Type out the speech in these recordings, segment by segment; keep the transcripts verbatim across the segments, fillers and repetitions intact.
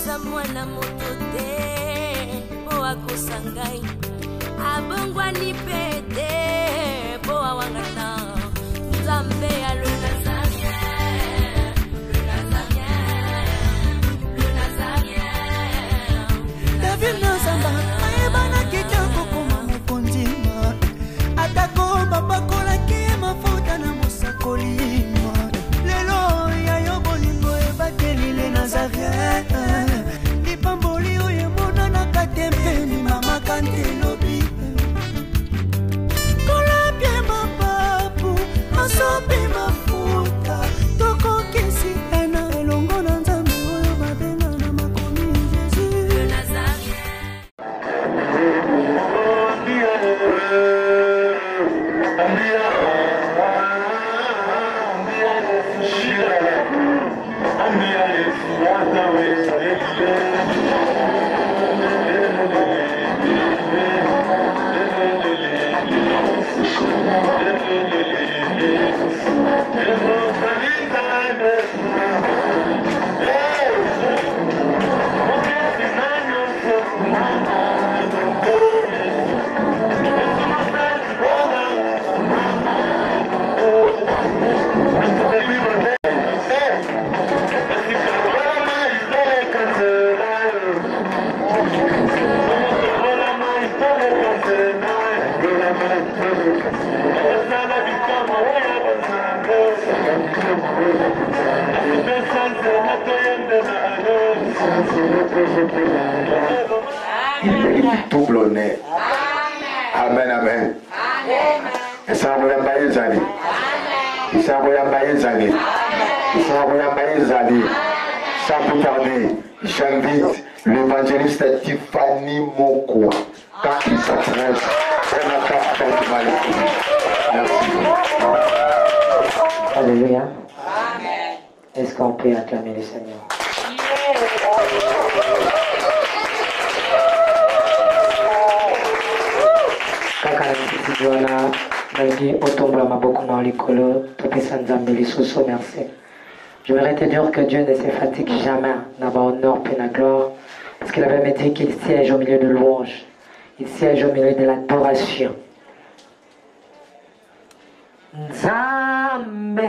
naza mwana moto te po akosa ngai abongwani pete po awangata nzambe ya le nazarien le nazarien le nazarien David Nozamba ayebana kitoko koma mokondima atako bapakolaki mafuta na mosakolima lelo ya yo bolingo ebateli le nazarien lipamboli oyo emonanaka te mpeni mama kantelobi kolapie mapapu masopi mafuta tokokisi ena elongo na nzambe oyo babenga na makomi Jésus le nazarien Double honneur. Amen, amen. Et ça vous a les années. Et ça vous a les années. Et ça vous a les années. Sans plus tarder, j'invite l'évangéliste Tiffany Moko. Quand il s'adresse, vraiment quand il va l'écouter. Merci. Alléluia. Amen. Est-ce qu'on peut acclamer le Seigneur? Kaka nisikiona nagi otombola maboko na likolo topesa nzambe lisusu merci. Je voudrais te dire que Dieu ne se fatigue jamais n'a pas honneur et la gloire parce qu'il avait dit qu'il siège au milieu de louanges, il siège au milieu de l'adoration. Nzambe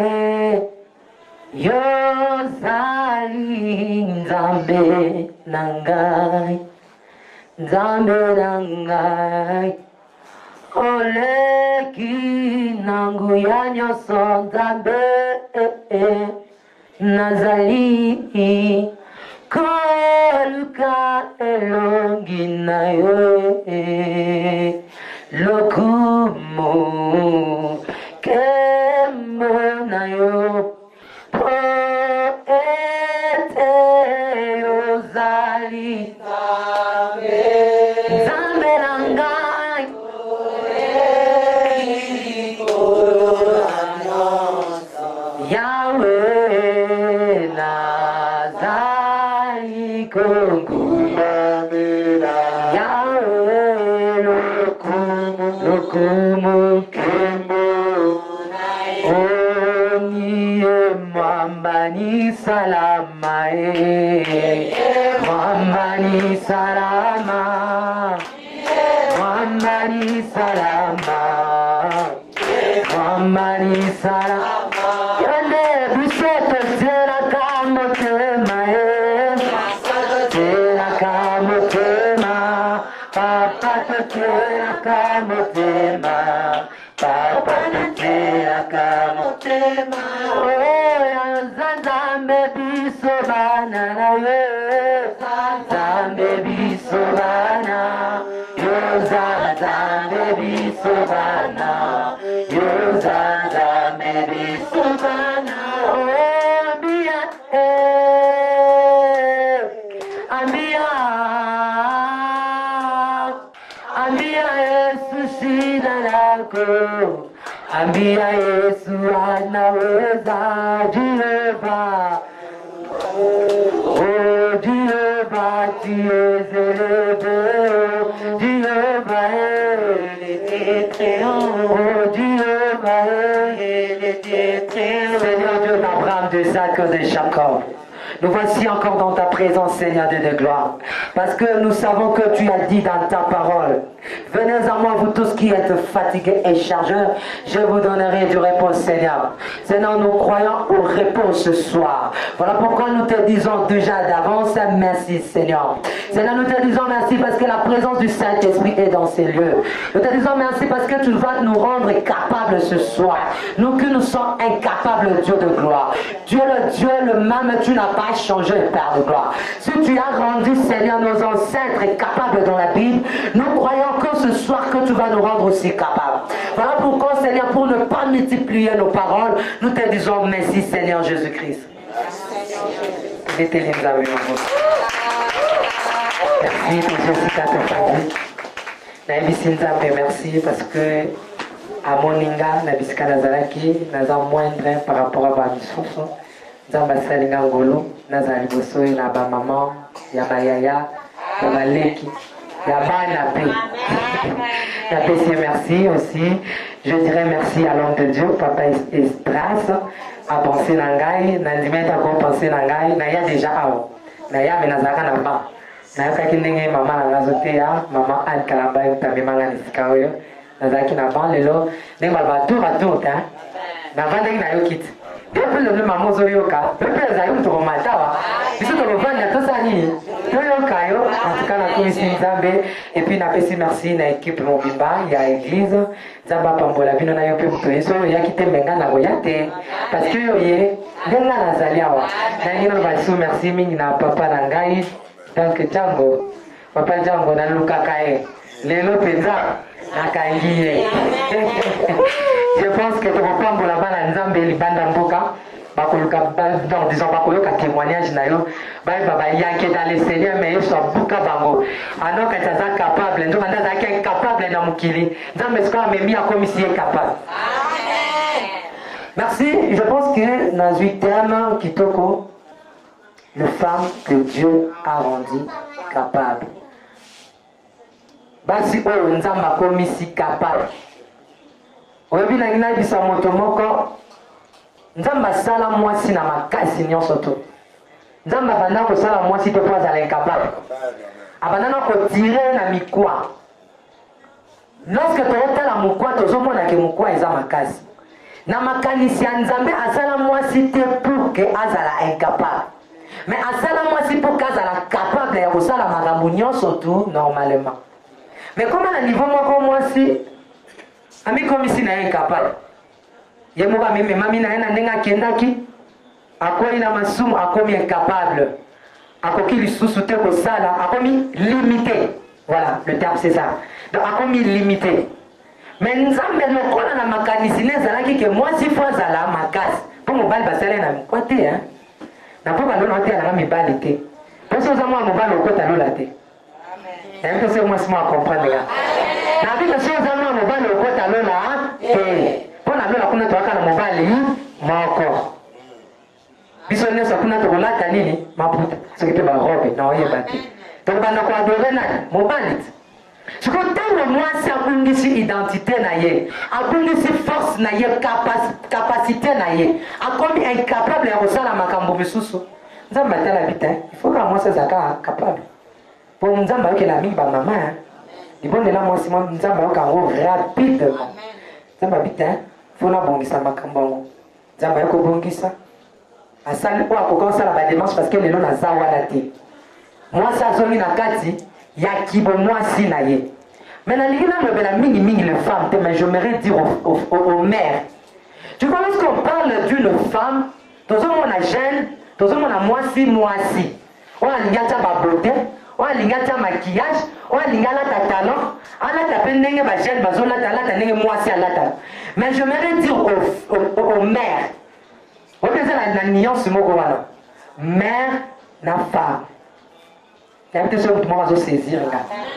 yozali nzambe nangai nzambe nangai oleki nangu ya nyoso nzambe nazali koluka elongi na yo lokumu kemo na yo po ete yozali nzambe nangai Yahweh nazali kongumamela Yahweh lokumu lokumu kemo Oniye mwambani salama e Mwambani salama Mwambani salama Mwambani salama Yande bisoto tera kamo tema e Tera kamo tema Papa tera kamo tema Papa tera kamo tema Oh Nzambe biso bana na ye Nzambe biso bana Yo Nzambe biso bana Yo Nzambe biso bana Oh ambia eh ambia ambia Yesu shida lako ambia Yesu anaweza Jehova oh Jehova tiezerebe Jehova oh Jehova Seigneur Dieu d'Abraham, d'Isaac, de Jacob, Nous voici encore dans ta présence, Seigneur Dieu de gloire. Parce que nous savons que tu as dit dans ta parole, venez à moi, vous tous qui êtes fatigués et chargés, je vous donnerai du repos, Seigneur. Seigneur, nous croyons au repos ce soir. Voilà pourquoi nous te disons déjà d'avance, merci, Seigneur. Seigneur, nous te disons merci parce que la présence du Saint-Esprit est dans ces lieux. Nous te disons merci parce que tu vas nous rendre capables ce soir. Nous que nous sommes incapables, Dieu de gloire. Dieu le Dieu, le même, tu n'as pas changé, Père de gloire. Si tu as rendu, Seigneur, nos ancêtres capables dans la Bible, nous croyons que ce soir que tu vas nous rendre aussi capables. Voilà pourquoi, Seigneur, pour ne pas multiplier nos paroles, nous te disons merci, Seigneur Jésus-Christ. Merci pour Jessica Tofadi. Naïbisi Nzambe, merci parce que à Moninga, Nabisika Nazaraki, Naza moindre par rapport à Bamissoufou. Nzamba Salinga Ngolo, Naza Liboso, Naba Maman, Yaba Yaya, Yaba Leki, Yaba Napé. Napé, c'est merci aussi. Je dirais merci à l'homme de Dieu, Papa Estras, à penser Nangai, Nandimeta Go penser Nangai, Naya déjà Ao, Naya Menazaka Naba. Nayakaki ndenge mama nangazote ya mama Anne Kalamba utamemanga nisika oyo nazaki na ban lelo ndenge balba tour à tour ta na vandeki na yo kit depuis le mama ozoyoka depuis ezali mutu komatawa biso tokovanda tosali toyoka yo en tout cas nakomisi Nzambe et puis napesi merci na équipe mobimba ya église Nzambe apambola bino na yo mpe mutu yesu oyo oyaki te mbenga na koya te parce que yo ye ndenge nazali awa nangi naloba lisusu merci mingi na papa na ngai. Donc Django, Papa Django na Lukakae, Lelo Penza, Nakangiye. Je pense que tu vas prendre la balle à Nzambe Libanda Mboka, Bakoluka, donc disons Bakoloka témoignage nayo, Baï Baba Yanké dans les Seigneurs, mais ils sont Buka Bango. Alors que tu es capable, nous avons été incapable dans Mukili. Nzambe Ska m'a mis à commission capable. Merci, je pense que dans huit termes, Kitoko, les femmes que Dieu a rendues capables. Basi oyo nzamba komisi capable. Oyebi na ngina bisa moto moko nzamba sala mwasi na makasi nyonso to. Nzamba banda ko sala mwasi te po azala incapable. Abandana ko tirer na mikwa. Lorsque tu otala mukwa tozomona ke mukwa eza makasi. Na makanisi ya nzambe asala mwasi te pour que azala incapable. Mais à ça, moi, c'est pour qu'elle soit capable de faire la magambounion, surtout, normalement. Mais comment à niveau, moi, moi, si, ami comme ici, n'est incapable. Il y a moi, mais mamie, n'a rien à n'enga kendaki, à quoi il a ma somme, à quoi il est incapable, à quoi il est sous-souté au sala, à quoi il limité. Voilà, le terme c'est ça. Donc, à quoi il limité. Mais nous avons le corps dans la mécanicien, que moi, si fois à la macasse, pour mon bal, bassalé, n'a pas été, hein. Na poka lona te na mibali te. Parce que moi mobali okota lola te. Amen. Est-ce que moi c'est moi comprendre là. Na bi que so za moi mobali okota lola te. Pona lola kuna to aka na mobali moko. Biso ne so kuna to kolata nini maputa. So ke ba robe na oye bati. Donc bana ko adorer na mobali. Ce que tant moi c'est akungisi identité na ye, akungisi force na ye, capacité na ye, akomi incapable ya kosala makambo misusu. Nzamba tala bita, il faut que moi c'est zaka capable. Pour nzamba yoke la mingi ba mama, il bon là moi c'est moi nzamba yoka ngo rapide. Nzamba bita, faut na bongisa makambo. Nzamba yoko bongisa. Asali kwa kokonsa la ba démarche parce que lelo na zawa la te. Moi ça zoni na kati ya kibo mwasi na ye. Mais na ligina lobela mingi mingi les femmes, mais je m'aimerais dire aux, aux, aux, aux mères. Tu vois, lorsqu'on parle d'une femme, tous on a jeune, tous on a mwasi mwasi. On a lingata ba beauté, on a lingata maquillage, on a lingala ta talent, on a ta pendenge ba jeune bazola ta la ta nenge mwasi ala ta. Mais je m'aimerais dire aux, aux, aux, aux mères. On peut dire la nuance moko wana. Mère na femme. Il y a peut-être que moi je saisir là.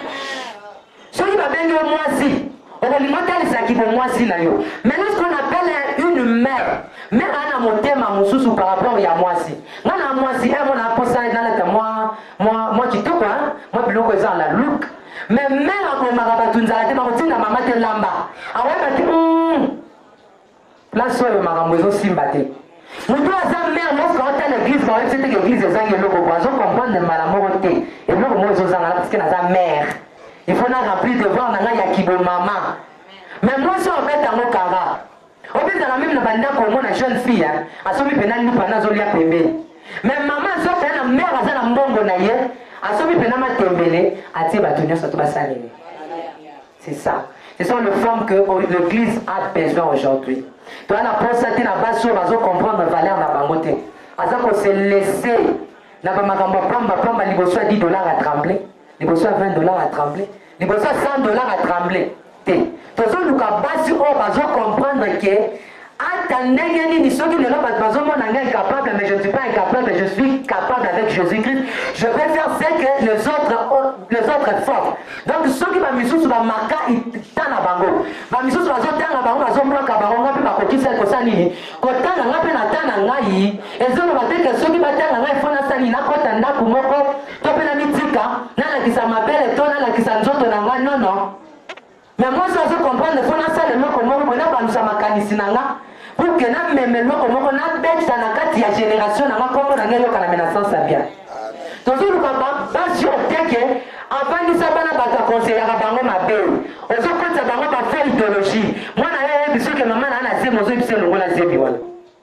Ce qui va bien moi si, on va lui montrer ça qui pour moi si là yo. Maintenant ce qu'on appelle une mère, mère a un moteur ma moussou par rapport à moi si. Moi na moi si, moi na posa dans la moi moi moi qui tout quoi, moi plus que ça la look. Mais mère on m'a rabatunza te ma routine na maman te lamba. Ah ouais bah tu là soit ma rambozo simbate. Nous doit sa mère, lorsqu'on est à l'église, quand c'était l'église des anges, nous comprendre le malamoroté. Et nous, moi, ils ont parce que sa mère. Il faut la remplir de voir maintenant, il y a qui veut maman. Mais moi, si on met dans mon cara, on peut dans la même bande comme une jeune fille, à ce moment-là, nous prenons Zolia Pembe. Mais maman, si on fait la mère, à la mbongo naïe, à ce moment-là, ma tembele, à tes bâtonnets, ça te va s'aligner. C'est ça. Ce sont les femmes que l'église a besoin aujourd'hui. Tu as la pensée la base sur la comprendre la valeur de la bangote. À ça qu'on s'est laissé. N'a pas ma gambe pamba pamba, il faut soit dix dollars à trembler. Il faut soit vingt dollars à trembler. Il faut soit cent dollars à trembler. Tu as nous qu'à base sur on comprendre que attendez, ni ceux qui ne l'ont pas incapable, mais je ne suis pas incapable, je suis capable avec Jésus-Christ. Je vais faire ce que les autres, les autres font. Donc, ceux qui m'ont mis sur la marque, ils t'en à bango. Ils m'ont mis sur la zone de bango, ils ont mis à bango, ils ont mis à bango, quand on a appelé à Tanangaï, et ceux qui battent à la fond à Salina, quand on a pour moi, tu peux la mitika, n'a qui ça m'appelle, et toi, n'a qui ça nous autres, non, non. Mais moi, je veux comprendre, il faut que ça me comment on a pas nous sommes à pour que nous même comment on a bête dans la carte de génération, on a comment on a eu la menace ça bien. Donc, nous avons pas sur le que avant de savoir la bataille conseiller à Bango ma belle. On se compte à Bango par faire idéologie. Moi, je suis sûr que maman a assez mon zébi c'est le rôle à zébi voilà.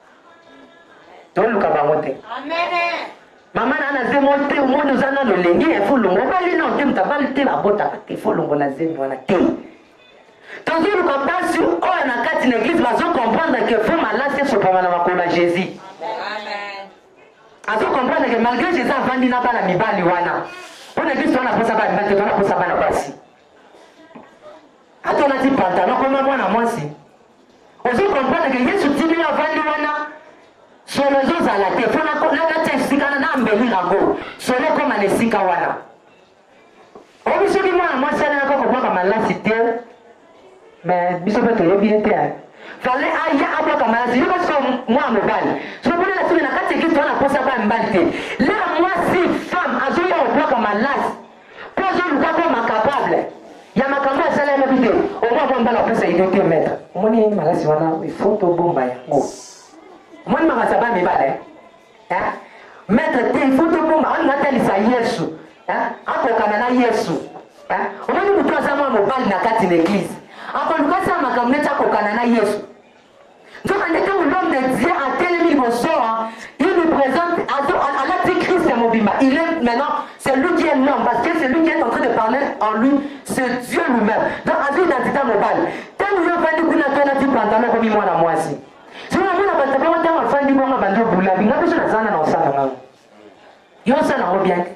Donc, nous avons monté. Amen. Maman a assez monté au monde nous en a le lengi et faut le mot. Pas lui non, tu m'as pas le thé la botte il faut le rôle à zébi voilà. Donc, nous comprenons sur oh, on a quatre l'église, nous allons comprendre que faut m'alancer sur le Jésus. Amen. Nous allons comprendre que malgré Jésus, avant de n'a pas la mibali wana. Pour l'église, on a pas ça va mettre, on a pas ça va la passer. Attends, on a dit pantalon, comment moi, on a moi aussi. On doit comprendre que Jésus dit avant de wana. Sur les autres à la tête, on a la tête, si on a embelli la go. Sur les comme les sika wana. On dit que moi, moi, c'est un peu comme moi, comme la cité. Mais je ne sais pas bien faire. Fallait aller à la caméra. Je pense que moi, je me balle. Je me la semaine à quatre équipes, on a posé à me balle. Là, moi, si femme, à jouer au bloc à ma lasse, pour que je ne sois pas capable. Il y a ma caméra, ça l'a invité. Au moins, on va la place à y deux mètres. Moi, je ma lasse, il faut tout bon. Moi, je ne sais pas me balle. Maître, il faut tout bon. On a tel ça, Yesu. Après, on a Yesu. On va nous trouver ça, moi, je me balle dans quatre églises. Après, nous passons à ma caméra au Canada, Yesu. Donc, en étant l'homme de Dieu à tel niveau sort, il nous présente à la dit Christ et Mobima. Il est maintenant, c'est lui qui est l'homme, parce que c'est lui qui est en train de parler en lui, c'est Dieu lui-même. Donc, à lui, l'identité mobile. Tant que nous avons dit qu'on a dit pantalon comme moi, à moi aussi. Si nous avons dit pantalon, on a fait du bon, on a dit boula, on a besoin de ça dans le salon. Il y a ça dans le bien.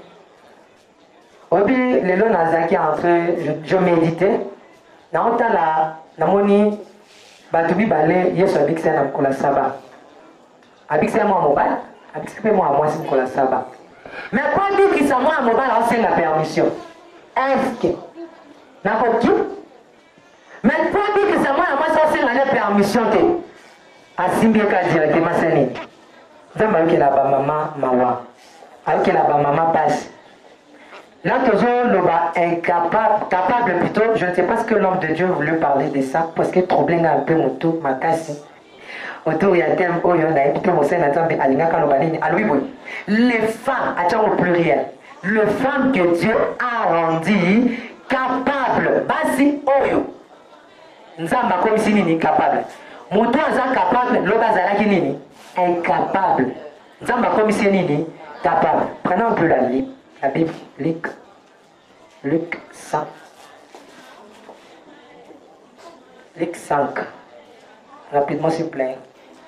Au puis, les lois Nazaki entré, je méditais. Na ota la namoni batubi balé yesu abikisa na mkola saba abikisa moi mobile abikisa moi moi si mkola saba mais pas dit que ça moi mobile on fait la permission est-ce que na koki mais pas dit que ça moi moi ça c'est la permission te asimbi ka directement sani zamba ke la ba mama mawa avec la ba mama passe. Là, toujours, incapable, capable plutôt, je ne sais pas ce que l'homme de Dieu voulait parler de ça, parce que problème un peu mon tour, ma casse. Autour, il y a un thème, oh, il y en a un peu, mon sein, attends, mais Alina Kalobanini, alors oui, les femmes, attends au pluriel, les femmes que Dieu a rendues capables, basi, oyo, nzamba comme si nini, capable. Mouton, nzamba capable, l'obazala qui nini, incapable. Nzamba comme si nini, capable. Prenons un peu la Bible. La Bible, Luc, Luc cinq. Luc cinq. Rapidement, s'il vous plaît.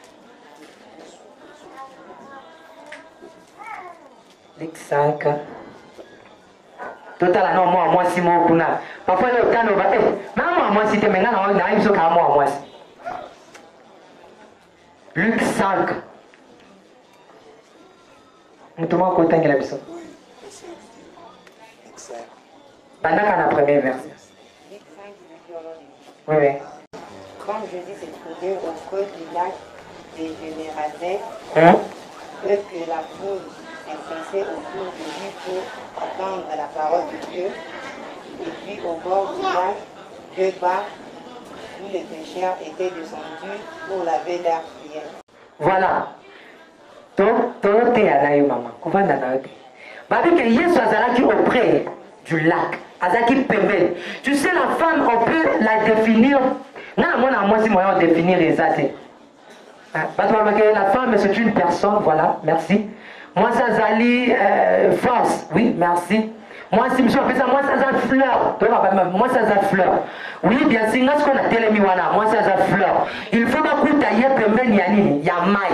Luc cinq. Total, non, moi, moi, si moi, pour là. Parfois, le temps, on va. Mais moi, moi, si tu es maintenant, on arrive sur moi, moi. Luc cinq. Nous te montrons côté de la personne. Pendant qu'on a premier verset. Oui, oui. Comme Jésus s'est trouvé au creux du lac des Générasettes, hein? que la foule s'est autour de lui pour entendre la parole de Dieu, et puis au bord du lac, deux bas, où les pécheurs étaient descendus pour laver leurs prières. Voilà. tote anayo maman kovanda na yote babi que Yesu azalaki auprès du lac azalaki pembeni. Tu sais la femme on peut la définir na mona moi si moyen de définir les athées. La femme c'est une personne, voilà, merci. Moi ça zali euh, force, oui, merci. Moi si monsieur fait ça, moi ça zali fleur. Moi ça zali fleur. Oui, bien sûr, ce qu'on a télé wana, moi ça zali fleur. Il faut pas que tailler pembeni ya nini, ya mai.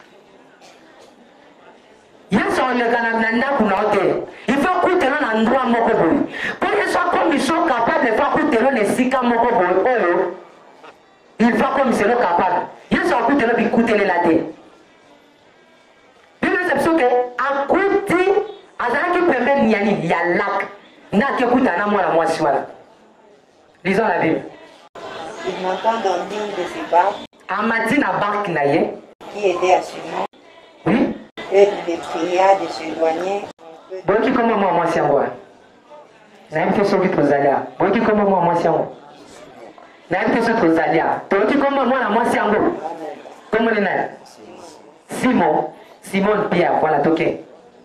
Yesu on le kanamnanda kuna hotel. Il faut que tu aies un endroit moko boy. Pour que soit comme ils sont capables de faire que tu aies un sika moko boy. Il faut comme ils sont capables. Yesu akuti na bikuti le late. Bible c'est parce que akuti azalaki pembeni ya nini ya lac. Na kekuta na mwana mwasi wala. Lisons la Bible. Il m'entend dans l'une de ses barques. Amati na barque na ye. Qui était à Simon. Oui. Et il les pria de s'éloigner. Boki koma mwa mwasi yango. Na mtu soki tozalia. Boki koma mwa mwasi yango. Na mtu soki tozalia. Boki koma mwa mwasi yango. Comment il est Simon, Simon Pierre, voilà, ok. Il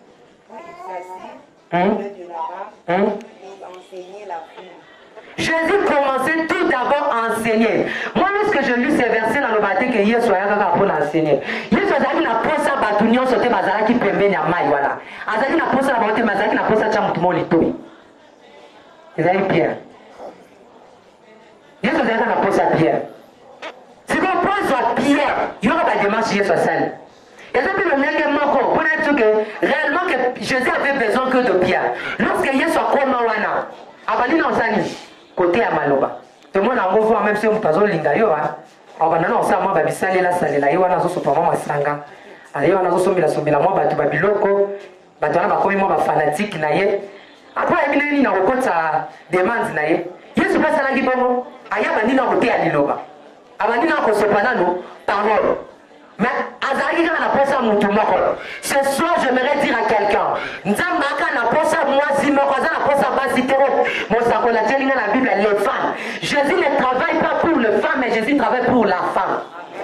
s'assit au milieu de la barque pour enseigner la foule. Jésus commençait tout d'abord à enseigner. Moi, lorsque je lis ces versets dans le bâtiment, que Yesu a pour enseigner. Yesu a dit na posa batunion sote bazala qui pembeni ya mai voilà. Azali na posa la bote mazaki na posa cha mutumo litoi. Ezali Pierre. Yesu a dit na posa Pierre. Si on pose à Pierre, il y aura des démarches Yesu à salle. Et ça peut le nègre moko pour être sûr que réellement que Jésus avait besoin que de Pierre. Lorsque Yesu a comme wana, abali na osani côté à maloba. Tout le monde a envie même si on passe au linga yo hein. Abana na osama ba bisale la sale la yo wana zo sopa mama sanga. Ayo wana zo sombi la sombi la mo batu ba biloko, batu na ba komi mo ba fanatique na ye. Après il nini na kokota demande na ye. Yesu pasa na ngibongo, ayaba nina côté à liloba. Abandina ko sopanano parole. Mais azali kana na posa mutu moko. Ce soir j'aimerais dire à quelqu'un, nzamba kana posa mwasi moko, azana posa basi tero. Mon sakola teli na la Bible les femmes. Jésus ne travaille pas pour le femme, mais Jésus travaille pour la femme.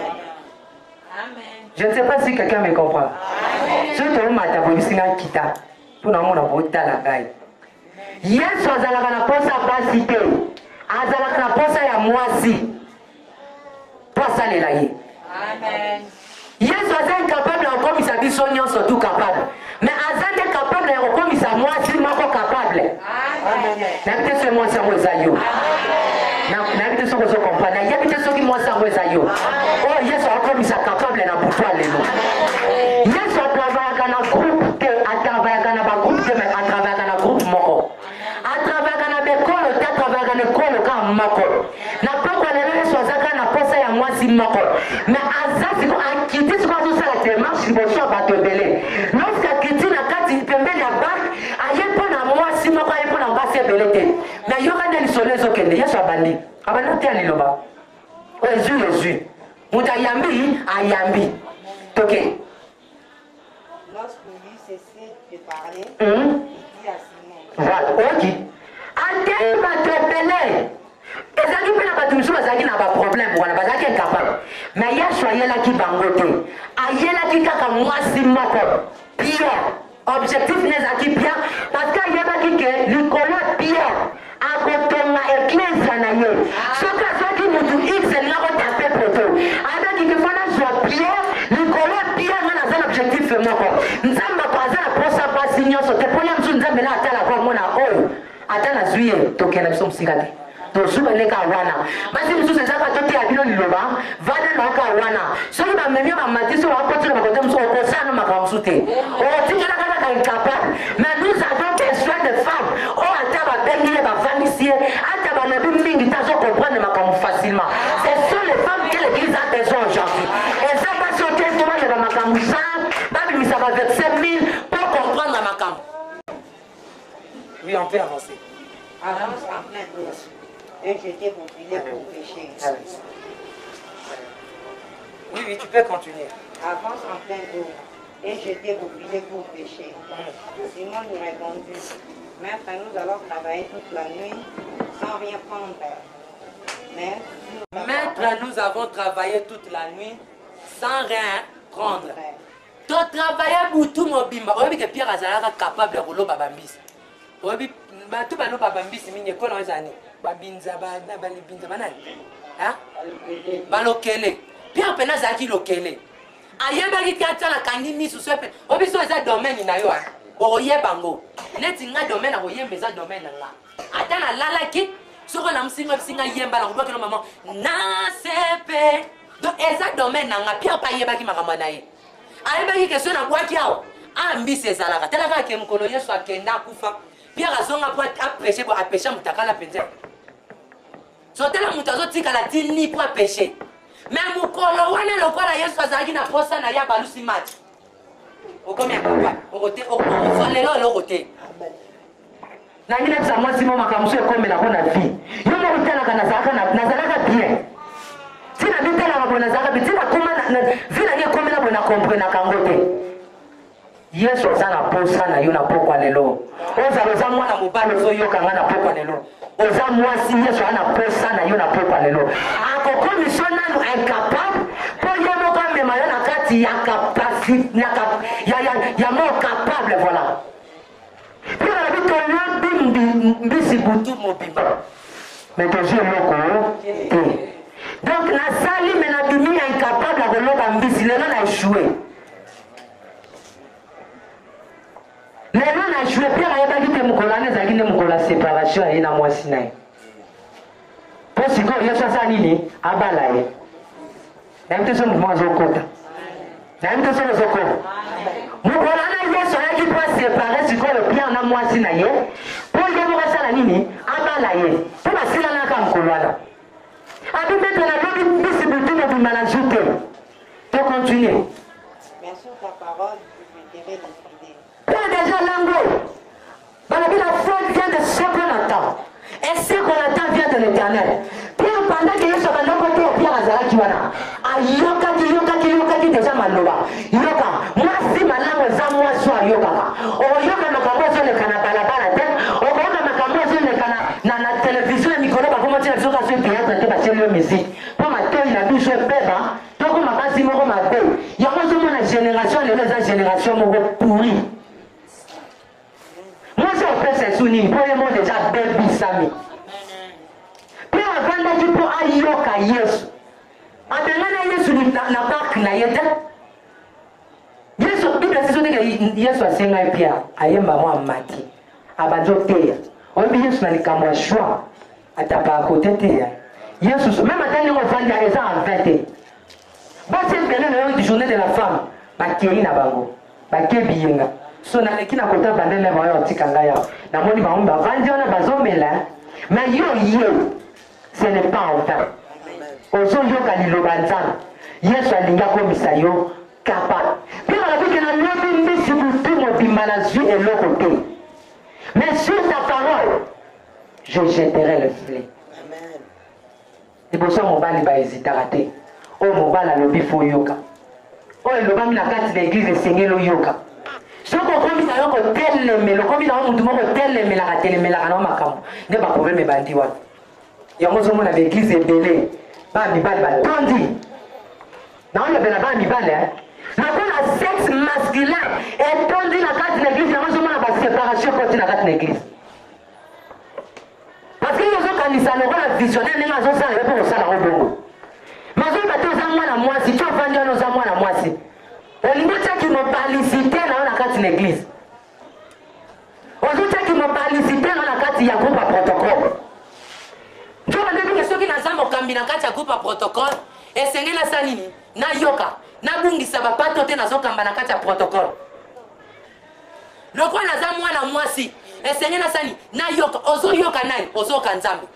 Amen. Je ne sais pas si quelqu'un me comprend. Amen. Je te mata bobisinga kita. Pour na mona bota la gai. Yesu azala kana posa basi tero. Azala kana posa ya mwasi. Pas aller là. Amen. Yesu est incapable encore il s'habille soignant surtout capable. Mais Azan est capable encore il s'est moi si moi capable. Amen. N'habite ce moi sans Rosayo. Amen. N'habite ce que je comprends. N'habite ce qui moi sans Rosayo. Oh Yesu encore il s'est capable na boutoir les noms. Yesu a travaillé dans un groupe que à travers dans un groupe mais à travers dans un groupe moko. À travers dans un école, à travers dans l'école comme moko. Na pas quoi les choses à na posa ya moi si moko. Mais Azaz a quitté ce qu'on ça la démarche si bon soit pas te belé. Lorsque quitté na kati pembele ya barque, aye pona moi si moko aye pona basi belete. Mais yo kana li soleil okende, yeso abandi. Abana te aliloba. Jésus Jésus. Muta yambi ayambi. Toké. Lorsque lui cessait de parler, hum? il dit à Simon. Voilà, ok. Ante va te belé. Ezaki pe na batumsu bazaki na ba problème wana bazaki incapable. Mais ya choyé là qui bangote. Ayela ki kaka mwasi moko. Pierre. Objectif nezaki Pierre parce que yebaki ke likolo Pierre akotonga église na ye. Soka soki mutu X na ko taper poto. Abaki ke fana soit Pierre, likolo Pierre na za objectif moko. Nzamba kwaza na posa pas nyonso te ponya mzu nzambe na atala kwa mona oyo. Atana zuye tokena biso msikate. Tozuba leka wana. Basi msu senzaka tote ya bilo liloba, vana na oka wana. Soki ba memio ba matiso wa kote na kote msu okosana makamsute. O tingela kana ka incapable. Mais nous avons besoin de femmes. O ata ba bengile ba vanisie, ata ba nabi mingi tazo comprendre makamu facilement. Ce sont les femmes que l'église a besoin aujourd'hui. Et ça va sur le tournoi de makamu simple, babi mi ça va verser mille pour comprendre makamu. Oui, on peut avancer. Avance en plein d'eau. Et jeter vos filets pour pêcher. Oui, oui, tu peux continuer. Avance en plein d'eau. Et jeter vos filets pour pêcher. Simon nous répondit, Maître, nous allons travailler toute la nuit sans rien prendre. Mais Maître, nous avons travaillé toute la nuit sans rien prendre. to travailler butu mobimba oyebi ke Pierre azalaka capable de loba bambisi oyebi bato baloba bambisi mingi ekola ezani babinza balibinza banani hein balokele Pierre pena azalaki lokele ayebaki te atala kangi misu sepe oyebi so eza domaine na yo hein oyeba ngo neti nga domaine akoyemba eza domaine na nga ata nalalaki soko na msinga msinga yemba na kobakela mama na sepe donc eza domaine na nga Pierre pa yebaki makambo na ye ayebaki ke so na bwaki awo ambisi ezalaka telaka ke mokolo Yesu akenda akufa Pierre azonga po apêche po apêche mutakala penza so tela mutu azotikala tini po apêche mais mokolo wana lokola Yesu azalaki na posa na ya balusi mati okomi akapa okote okolelo lokote nangi na bisa mwasi mo makamuso ekomela ko na vie yo mo utalaka nazalaka nazalaka bien tina bitalaka bona nazalaka bien tina koma na vie na nge komela bona comprendre kango te Yesu aza na posa na yo na pokwa lelo ozala oza mwana mobali ozoyoka nga na pokwa lelo oza mwasi Yesu aza na posa na yo na pokwa lelo akokomisa nanu incapable po ye moko amema yo na kati ya capacité ya moko capable voilà puis on a dit que l'on dit mbisi butu mobimba mais toujours loko te donc na sali mais na demi incapable à koloba mbisi lelo na échoué lelo na échoué Pierre ayebaki te mokolo wana ezalaki nde mokolo ya séparation aye na mwasi na ye mpo sikoyo Yesu asala nini abala ye nayebi te so mouvement azokota nayebi te so ozokota mokolo wana Yesu ayaki mpo asépare sikoyo Pierre na mwasi na ye mpo ye moko asala nini abala ye mpo basilanaka mokolo wana abi mete nalobi mbisi butu mobimba na zu te to continue Bien sûr, ta parole, je devais l'idée. Pierre déjà langue balobi la foi vient de ce qu'on attend et ce qu'on attend vient de l'éternel Pierre pendant que Yesu abandoko te Pierre azalaki wana ayokaki yokaki yokaki deja maloba yoka mwasi malamu eza mwasi ayokaka oyoka makambo ezoleka na balabala te okoyoka makambo ezoleka na televizio ya mikolo bakomotina biso kasi théâtre te batieli yo musique mpo matoi na biso ebeba toko makasi moko mabe yango ozomona génération lelo eza génération moko pourri mwasi opesa esu nini mpo ye mo deja bebisami mpe avandaki mpo ayoka Yesu abengana Yesu na park na ye te Yesu bible siso teke Yesu asengai Pierre ayemba mwa amaki abandi oteya oyebi Yesu na likambo ya shwa atapa akote teya Yesu même ata ndenge ovandi eza envin te basi ebele na yo journée de la femme bakei na bango bake biyenga so naleki na kota bandele bayo otika ngai awa namoni bango bavandi wana bazomela mais yo ye ce n'est pas en vain ozoyoka liloba nzambe Yesu alingi akomisa yo capable mpe balobiki na lobi mbisi butu mobimba na zwi eloko te mais sur ta parole je jetterai le filet liboso mobali bahésitaka te oyo mobali alobi fo yoka oyo elobami na kati na église esengeli oyoka soki okomisa yo kotelemela okomisa yo mutu moko otelemelaka telemelaka na makambo nde baproblème ebandi wana yango ozomona baéglise ebele bana mibali batondi naolobela bana mibali nakola sexe masculin etondi na kati na église yango ozomona baséparation ekoti na kati na église parce que ozokanisa lokola visionnaire ndenge azosala yo mpo kosala ngo bongo mazoyeba te oza mwana mwasi ti ofandi wana oza mwana mwasi olingi otiaki mopalicité na yo na kati na église ozotiaki mopalicité na yo na kati ya groupe ya protocole nto bandebike soki naza mokambi na kati ya groupe ya protocole esenge nasala nini nayoka nabungisa bapato te nazokamba na kati ya protocole lokola naza mwana mwasi esenge nasala nini nayoka ozoyoka nani ozoyoka nzambe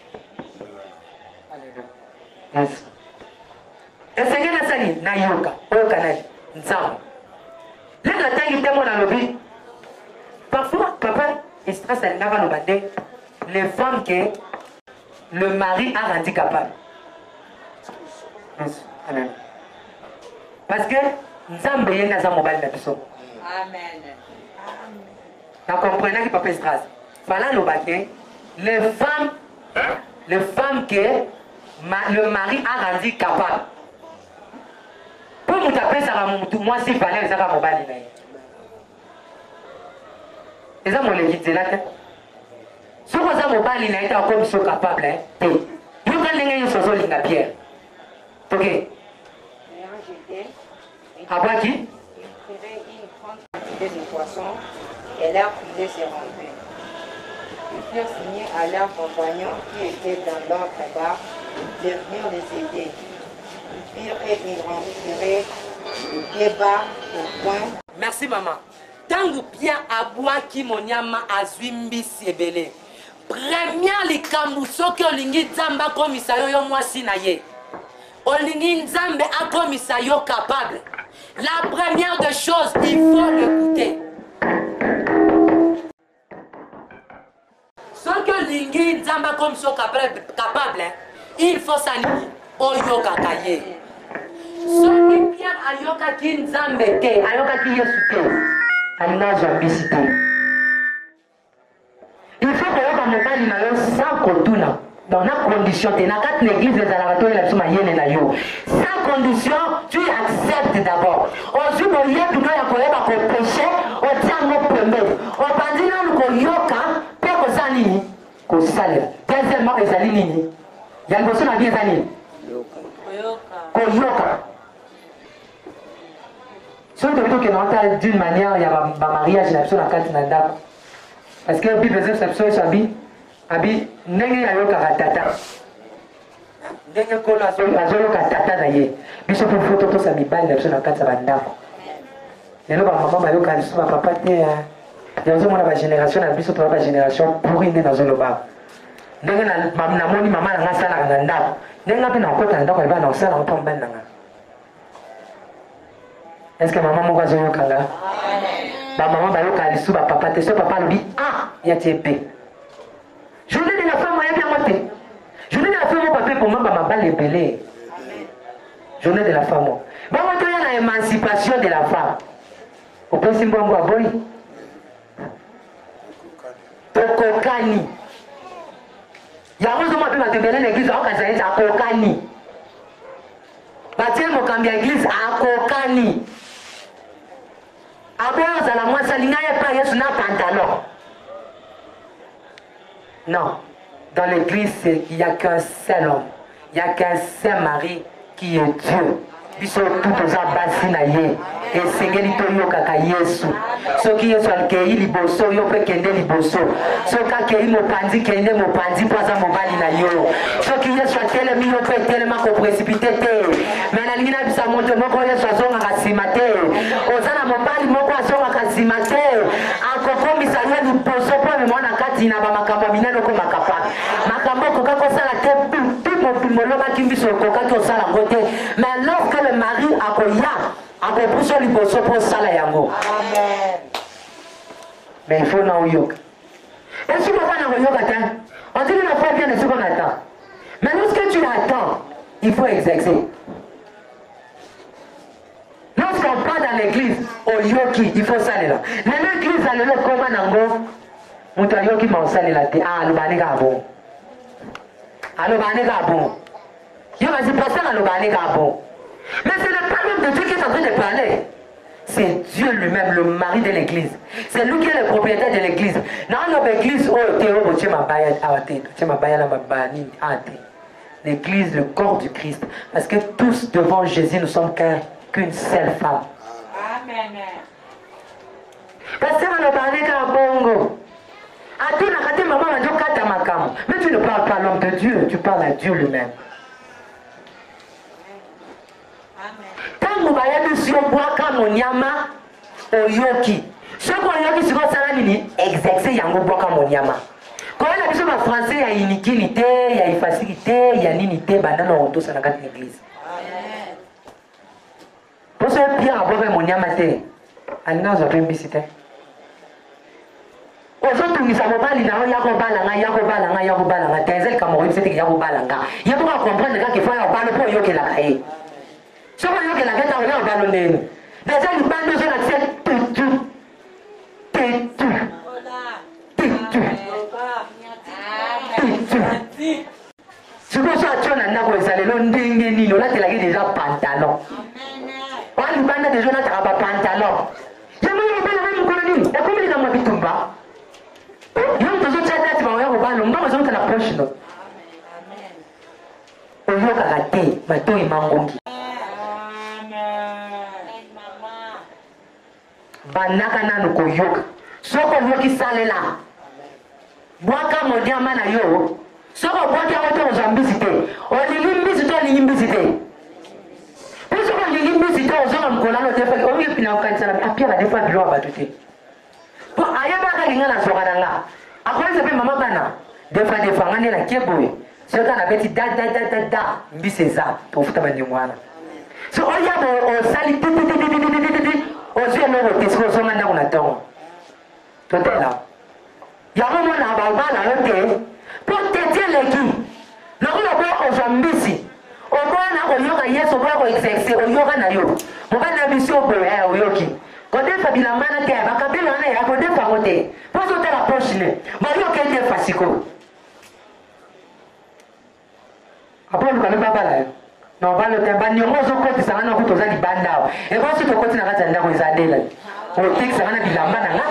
esenge nasala nini nayoka oyoka nani nzambe leka natangi te mona lobi parfois papa stress alingaka loba nde les femmes que le mari a rendu capable parce que nzambe ye naza mobali na biso na comprenaki papa stress fala loba ke les femmes les femmes que ma, le mari a rendu capable pour moto apesaka motu mwasi valeur ezaka mobali na ye eza moleki nzela te soki oza mobali na ye te akomi so capable te yoka ndenge nyonso ozolinga pierre toke abwaki Il tirait une grande quantité de poissons et leur filet s'est rompu. Ils firent signer à leurs compagnons qui étaient dans l'autre bar de venir les aider. Ils firent et ils remplirent le pied bas au point. merci maman ntango pierre abwaki monyama azwi mbisi ebele première likambo soki olingi nzambe akomisa yo yo mwasi na ye olingi nzambe akomisa yo capable la première des choses il faut l'écouter soki olingi nzambe akomisa yo capable il faut sanini oyokaka ye soki pierre ayokaki nzambe te ayokaki yesu te alinga azwa mbisi te il faut koyoka mobali na yo sans kotuna dans na condition te na kati na église ezalaka toyela biso mayele na yo sans condition tu acceptes d'abord ozwi boyebi no ya koyeba kopeshe otia yango pembeni obandi nanu koyoka mpe koza nini kosalela deuxièmement ezali nini ya liboso na bi eza nini koyoka soki toki tokendaka d'une manière ya bamariage na biso na kati na ndako parce que bible eza biso biso abi abi ndenge ayokaka tata ndenge nkolo azoloka tata na ye biso mpe fo totosa mibali na biso na kati ya bandako lelo bamama bayoka biso bapapa te ozomona bagénération na biso toza bagénération pourri nde nazolobaka ndenge namoni mama nanga asalaka na ndako ndenge mpe nakota na ndako alibaa na osala mpo mobali nanga est-ce que maman moko azoyokanga bamama bayoka lisu bapapa te so papa alobi ah ya tie pe journée de la femme oyebi yango te journée de la femme opape komamba mabale ebele journée de la femme bango toya na émancipation de la femme opesi mbongo aboyi tokokani yango ozoma mpe batembele na église aokanisa ete akokani batie mokambi ya église akokani aboya ozala mwasi alinga ye mpa yesu na pantalon non dans l'église il n'y a qu'un seul homme il n'y a qu'un seul mari qui est Dieu biso tout oza basi na ye esengeli toyokaka yesu soki yesu akei liboso yo mpe kende liboso soki akei mopanzi kende mopanzi mpo aza mobali na yo soki yesu atelemi yo mpe etelema koprécipite te me nalingi nayebisa moto moko yesu azongaka nsima te oza na mobali moko azongaka nsima te akokomisa yo liboso mpo amemwa na kati na bamakambo ya minene okomaka pa makambo okoka kosala te tu mopimo olobaki mbiso okokaki osala yango te mais lorsque le mari akoya akopuso liboso mpo osala yango mais il faut na oyoka esoki oza na koyoka te on dit na fois bien esoki on attend mais lorsque tu attends il faut exercer lorsqu'on part dans l'église oyoki il faut salela lelo église alelo koma nango moto ayoki ma osalela te ah alobani kaka bon alobani kaka bon yo kasi pasteur alobani kaka bon. Mais ce n'est pas l'homme de Dieu qui est en train de parler. C'est Dieu lui-même, le mari de l'église. C'est lui qui est le propriétaire de l'église. Dans notre église, l'église, le corps du Christ. Parce que tous devant Jésus, nous sommes qu'une seule femme. Amen. Parce que on a parlé qu'à Bongo. Mais tu ne parles pas à l'homme de Dieu, tu parles à Dieu lui-même. Tango bayebi si obwaka monyama oyoki soko oyoki siko osala nini exercer yango bwaka monyama koyela biso bafrançais ya inikili te ya ifasiki te ya nini te bandana otosa na kati na église poso pierre abwaka monyama te alinga azwa mpe mbisi te ozotungisa mobali na yo ya kobalanga ya kobalanga ya kobalanga te ezali kama oyebisa teke ya kobalanga ye mpoka comprendre kaka efo ya obalo mpo oyokelaka ye soki oyokelaka ntango ya obalo ndeni deja libanda ozolakisa tutu tutu tutu tutu sikoso atyo na ndako ezalelo ndenge nini olatelaki deja pantalon walibanda deja nataka bapantalon yango yobala na mokolo nini ekomeli na mwa bitumba yo tozotia date baoya kobala mbongo ezokota na poche no oyokaka te matoi mangongi bandaka nanu koyoka soko oyoki salela bwaka modiama na yo soko obwaki yango te ozwa mbisi te olingi mbisi te olingi mbisi te po soko olingi mbisi te ozonga mokolano te faki olingi pina kokanisa na apia badefa bilo ya bato te po ayebaka linga na zoka na nga akolesa mpe mama bana defa defa nga nde nakie boye soka na beti da da da da da mbisi eza tofuta bandimo wana so oyaba osali tititititititi ozwi eloko te soki ozonga ndako na ntongo totela yango mona babala yo te mpo tete eleki nakola bo ozwa mbisi obona koyoka yesu oboya koexerce oyoka na yo mobali na bisi oboya oyoki kodefa bilambana te bakabelo wana ya kodefa ngo te mpo ozotala pochine bayoka ete fasiko apoluka me babala yo na obalo te baniongo ozokotisanga na kuta oza libanda awa ekosi tokoti na kati ya ndako eza adela otekisanga na bilamba na nga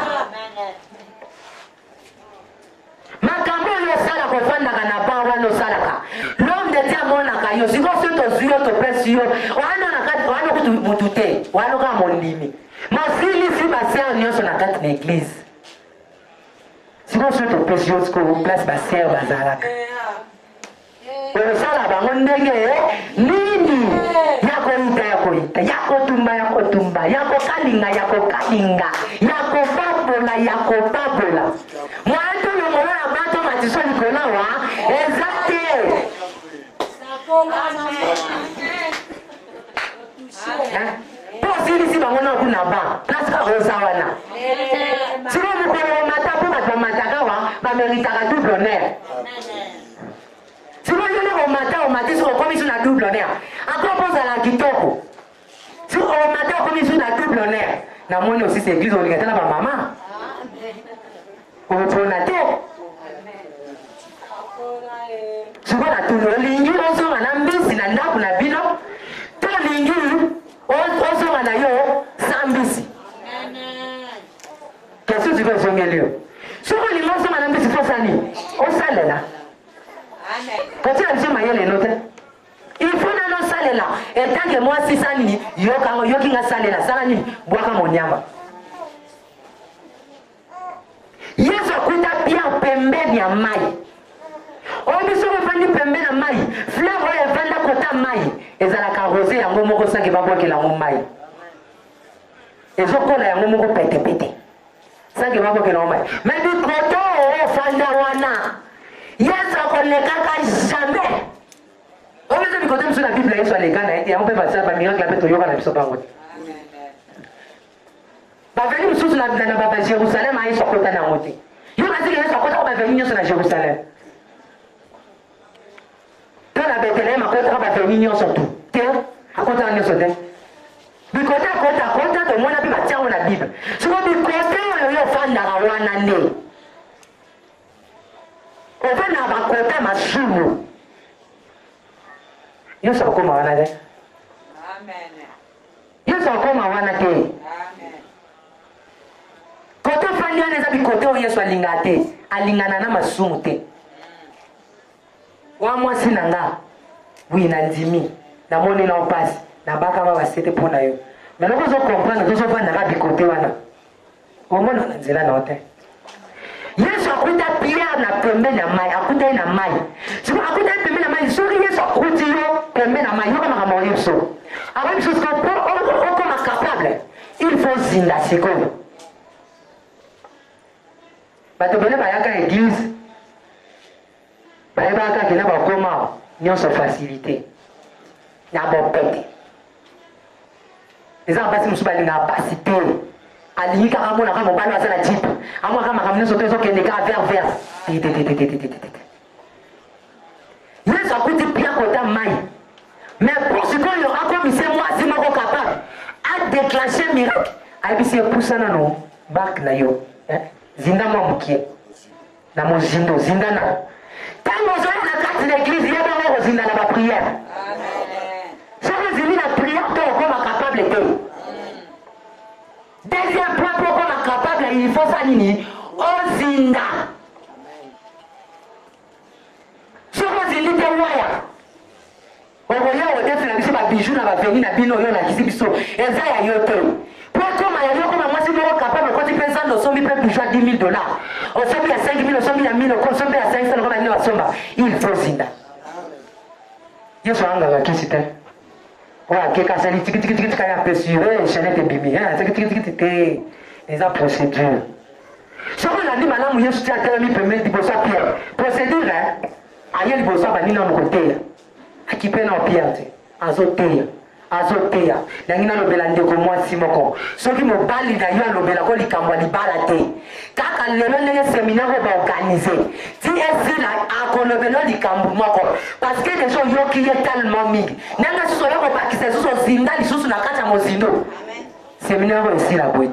makambo oyo osala kofandaka na ba wana osalaka l'homme de Dieu amonaka yo sikoyo soki tozwi yo topesi yo wana kutu mutu te wana kaka mondimi mosilisi basere nyonso na kati na eglize sikoyo soki topesi yo sikoyo place basere bazalaka osala bango ndenge nini yakoyita yakoyita yakotumba yakotumba yakokalinga yakokalinga yakobabola yakobabola mwanto longola na bato matiso likolo awa eza te po osilisi bango na kuna ba nasika oza wana siko mokolo omata mpo bato bamataka wa bameritaka double honneur siko yone omata omati siko okomi su na double honneur akopozala kitoko siko omata okomi su na double honneur namoni osisi eglise olinga te na bamama opona te siko na tuni olingi ozonga na mbisi na ndako na bino to olingi ozonga na yo sa mbisi kasi siko ezongeli yo siko olingi ozonga na mbisi fosani osalela kotina biso mayele no te il faut nano salela etanke mwasi sa nini yokango yoki nga salela sala nini bwaka monyama yesu akuta pia pembeni ya mai oyo biso befandi pembeni ya mai fleur oyo evanda kota mai ezalaka rose yango moko sange babwakela yango mai ezokola yango moko petepete sange babwakela yango mai me bikoto oyo ofanda wana yesu akolekaka jamais oyo eza bikote mosusu na bible yesu aleka na ete yango mpe basala bamiracle mpe toyoka na biso bango te baveni mosusu na bajerusalem ayesu akota nango te yo baziki yesu akotaka baveni nyonso na jerusalem to na betelehem akotaka baveni nyonso tu te akotaka nyonso te bikote akota akota tomona mpe batiango na bible soko bikote oyo yo ofandaka wana nde ovanda bakota masumu yesu akoma wana te yesu akoma wana te kote ofandi wana eza bikote oyo yesu alingaka te alingana na masumu te wa mwasi na nga wi na ndimi namoni na opasi nabakama basete mpo na yo meloko ozokomprendre tozovandaka bikote wana omona na nzela nao te yesu akuta pierre na pembeni ya mai akuta ye na mai siko akuta ye pembeni ya mai soki yesu akuti yo pembeni ya mai yoka makambo oyo biso aba biso siko po okoma capable il faut zinda sikoyo bato bene bayaka église bayebaka kena bakoma nyonso facilité na bopete eza basi mosusu balingaka pasi te alingi kaka monaka mobali aza na jipe amwaka makambo nyonso to ezokende kaka vers vers yesu akuti pia kota mai mais po sikoyo akomise mwasi moko capable adéclenche miracle ayebisi epusana no barke na yo zinda mwa mokie na mozindo zinda na ntango ozoya na kati na église yebango kozinda na baprière soki ozindi na prière to okoma capable capable te. Deuxième point pour qu'on soit capable, il faut ça nini ozinda. Si on zindi te waya. Okoya odefe na biso ba bijou na ba veni na bino yo na kisi biso. Eza ya yote. Pour comme ya yo comme moi si nous capable quand tu penses dans son mille bijou à dix mille dollars. On sombi à cinq mille, on sombi à mille, on sombi à cinq cents, on va à somba. Il faut zinda. Yo so anga la kisi te. Voilà, que quand ça dit tiki tiki tiki tiki ya pesure, chanete bimi, hein, tiki tiki tiki tiki. Les procédures. Ce qu'on a dit madame yo soutien à mi permet de bosser pierre. Procédure hein. Aïe li bosser ba ni non côté. Akipe na pierre te. Azoteya. Azoteya. Nangina lobela ndeko mwasi moko. Soki mobali na yo lobela ko likamwa libala te. Kaka lelo ndenge séminaire ba organiser. Ti esi na akolobela likambu moko. Parce que les gens yo qui est tellement mingi. Nanga so yo ko bakise so zinda lisusu na kata mozindo. Amen. Séminaire ici la boîte.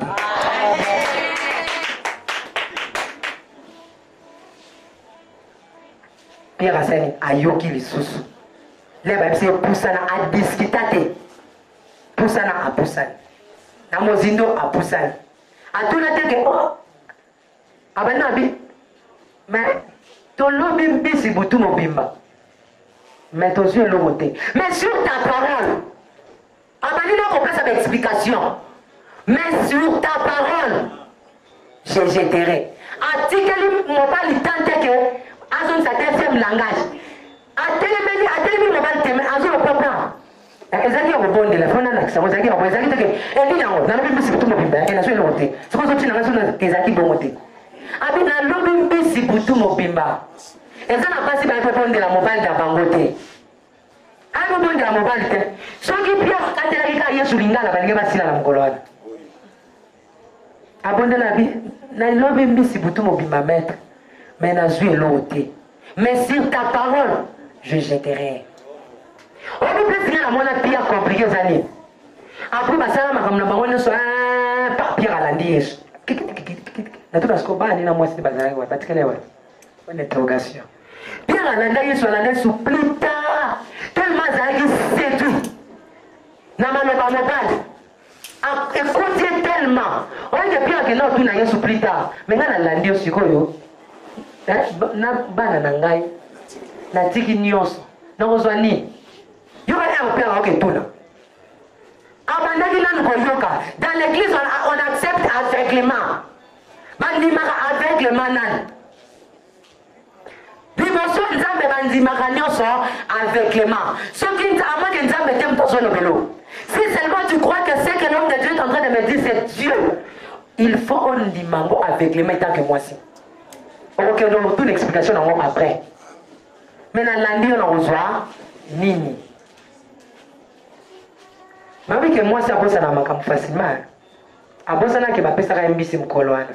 Pierre Asani ayoki lisusu. Les babes c'est poussana à discuter. Poussana à poussana. Na mozindo à poussana. A tout le temps que oh abana bi mais ton lobby bisi butu mobimba. Mais ton yeux le côté. Mais sur ta parole. Abani n'a pas sa explication. Mais sur ta parole. Je jeterai. Article mon pas le temps que à son certain langage. Atelemeni atelemi mobile teme azo papa. Ezaki ya bon de la fona na kisa ezaki ya ezaki teke eli nango na lobi bisi butu mobimba ena so elote. Soko so tina ngaso na ezaki bongote. Abi na lobi bisi butu mobimba. Eza na pasi ba bon de la mobile da bangote. Ano bon de la mobile te. Soki pia katela kika Yesu lingala balinge basila na mkolwana. Abonde na bi na lobi bisi butu mobimba maître. Mais na zui elote. Mais sur ta parole je jetterai. On peut finir la monnaie pire compliqué aux années. Après, ma salle m'a comme la baronne soit pas pire à l'andiège. La tout parce qu'on va aller dans moi c'est bazar ouais parce qu'elle est ouais. Une interrogation. Pire à l'andiège sur l'andiège sous plus tard. Tellement ça qui c'est tout. Na mano pas mobile. Écoutez tellement. On est pire que là tout n'a sous plus tard. Mais là l'andiège c'est quoi yo? Na bana nangai. Na tiki nyonso na kozwani yo ba opéra ok tout là abandaki nanu koyoka dans l'église on, on accepte aveuglement bandimaka aveuglement nani liboso nzambe bandimaka nyonso aveuglement soki amaki nzambe te mtozolobelo si seulement tu crois que c'est que l'homme de Dieu est en train de me dire c'est Dieu il faut on dimango aveuglement tant que moi si ok donc toute l'explication nango après. Mais dans l'année, on a reçoit nini. Mais oui que moi, c'est à cause de ma cam facilement. À cause de ça, que ma peste a un bis mkolwana.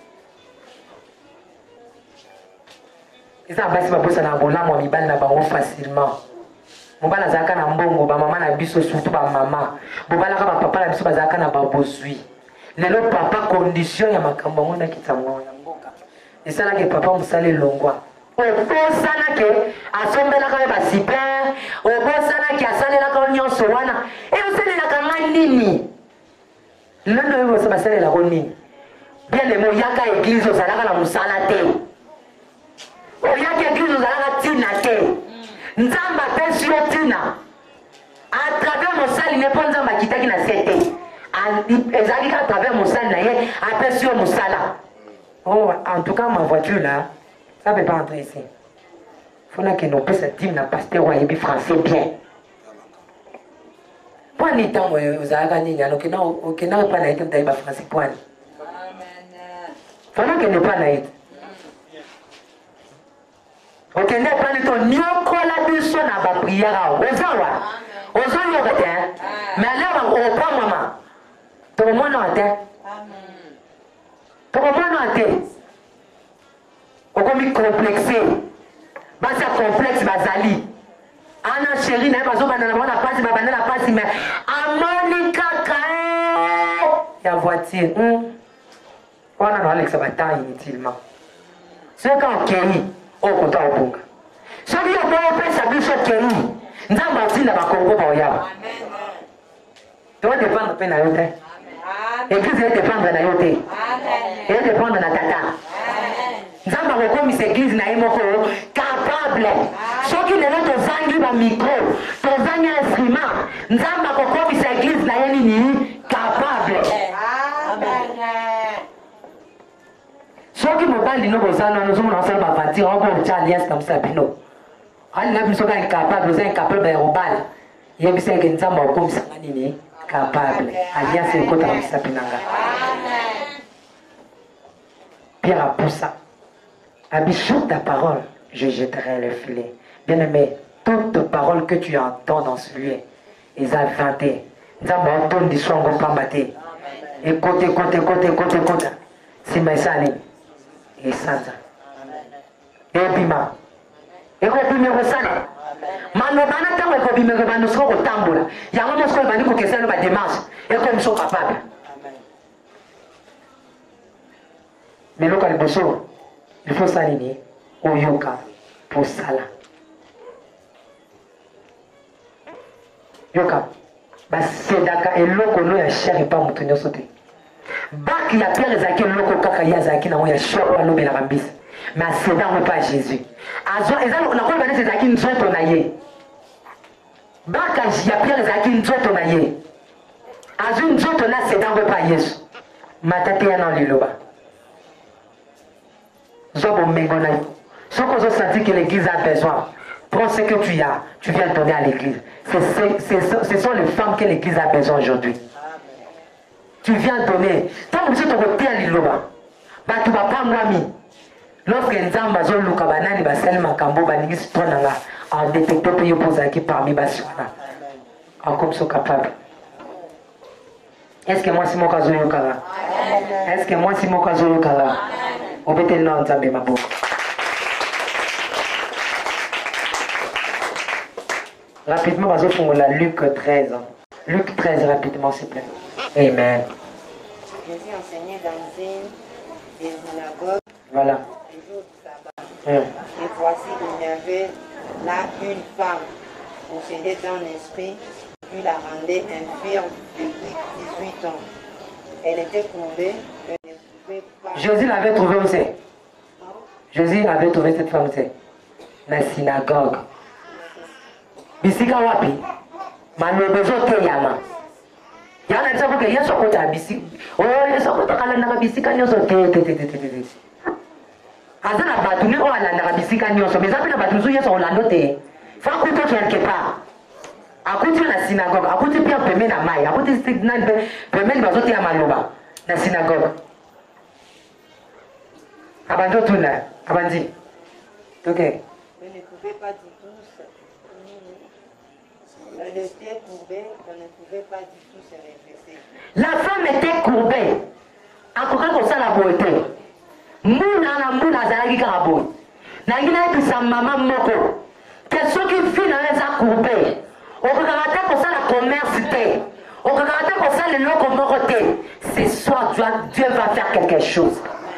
Et ça, c'est à cause de la bola, moi, mi bal na bango facilement. Mon bal a zaka na mbongo, ba maman na biso surtout ba maman. Mon bal a ba papa na biso ba zaka na ba bozui. Lelo papa condition ya makambo ngona kitamwa ya mboka. Et ça là que papa musale longwa. Obosana ke asombelaka ba super obosana ke asalelaka nyonso wana e osalelaka ngai nini lelo yo bosa basalela ko nini bien le mo yaka église ozalaka na musala te oyaka église ozalaka tina te nzamba pesi yo tina à travers mosali ne po nzamba kitaki na sete ezalaki à travers mosali na ye apesi yo musala. Oh en tout cas ma voiture là ça ne peut pas entrer ici. Il faut que nous puissions dire que pasteur ou français bien. Pour les temps, vous avez gagné, donc vous n'avez pas naït de français. Pour il faut que nous pas naït. Ok, nous pas naït. Nous avons besoin de la prière. Vous avez vous avez mais là, on prend maman. Tout le monde a été. Tout le monde a été. On est complexé. Basa complexe bazali. Ana chérie na bazo banana mona pasi ba banana pasi mais amoni kaka. Ya voiture. On a Alex bata inutilement. C'est quand Kenny au compte au bunga. Celui a bon pesa biso Kenny. Nzamba tinda ba kongo ba oya. Tu vas dépendre de la yote. L'église va dépendre de la yote. Elle va dépendre de la tata. Nzamba kokomi l'église na yemoko capable. Ceux qui ne l'ont tozangi ba micro, tozangi instrument. Nzamba kokomi l'église na yemini capable. Ceux qui me parlent de nos besoins, nous sommes ensemble à partir, on va faire alliance comme ça, bino. On a besoin incapable, vous êtes incapable de robal. Il y a besoin que nous sommes comme ça, capable. Alliance est contre ça, pinanga. Pierre a poussé. Abichoute ta parole, je jetterai le filet. Bien-aimé, toute parole que tu entends dans ce lieu, ils ont inventé. Nous avons entendu des sons qu'on peut battre. Écoute, écoute, écoute, écoute, écoute. C'est ma sani. Et Sansa. Et Bima. Et Bima Rosana. Mano bana tango et Bima Rosana sont au tambour. Il y a un moment où on va dire que c'est une démarche. Et comme ils sont capables. Mais le cas de Bosso, il faut s'aligner au yoga pour ça là. Yoga. C'est d'accord. Et l'eau nous a cher et pas mon tenir sauter. Bak ya Pierre Zaki loko kaka ya Zaki na ya shop pa lobe la rambis. Mais c'est dans pas Jésus. Azo ezalo na ko bana c'est Zaki nzoto na ye. Bak ya Pierre Zaki nzoto na ye. Azo nzoto na c'est dans pas Yesu. Matate ya na liloba. Zobo mengona. Ce qu'on a senti que l'église a besoin. Prends ce que tu as, tu viens donner à l'église. Ce sont les femmes que l'église a besoin aujourd'hui. Tu viens donner. Tant que tu te retiens l'îloba, tu ne vas pas moi mis. Lorsque Nzamba a luka banani basel makambo banigi tonanga en détecteur pour poser qui parmi baswana. En comme sont capables. Est-ce que moi si mon cas yokara? Est-ce que moi si mon cas yokara? On peut te le nom Nzambe mabo. Rapidement, vas-y pour la Luc treize. Luc treize, rapidement, s'il vous plaît. Amen. Jésus enseignait dans une des synagogues. Voilà. Le jour du sabbat. Hum. Et voici, il y avait là une femme possédée d'un esprit qui la rendait infirme depuis dix-huit ans. Elle était courbée, elle ne pouvait pas. Jésus l'avait trouvé aussi. Jésus avait trouvé cette femme aussi. Dans la synagogue. Bisika wapi? Manobezo te yama. Yana tsapo ke yeso ko ta bisika. Oh yeso ko kala na bisika nyoso te te te te te. Azana batu ne o ala na bisika nyoso, mais apena batu zo yeso olando te. Fa kuto quelque part. Akuti na synagogue, akuti pia peme na mai, akuti signal peme na bazote ya maloba na synagogue. Abanjo tuna, abandi. OK. Elle ne pouvait pas du tout. Elle était courbée, elle ne pouvait pas du tout se redresser. La femme était courbée. Encore comme ça la beauté. Mouna na mouna zalaki kaka boy. Nangina epi sa maman moko. Quels sont qui filent dans les courbés? On regarde comme ça la commerce té. On regarde comme ça le loco moroté. Ce soir Dieu va faire quelque chose.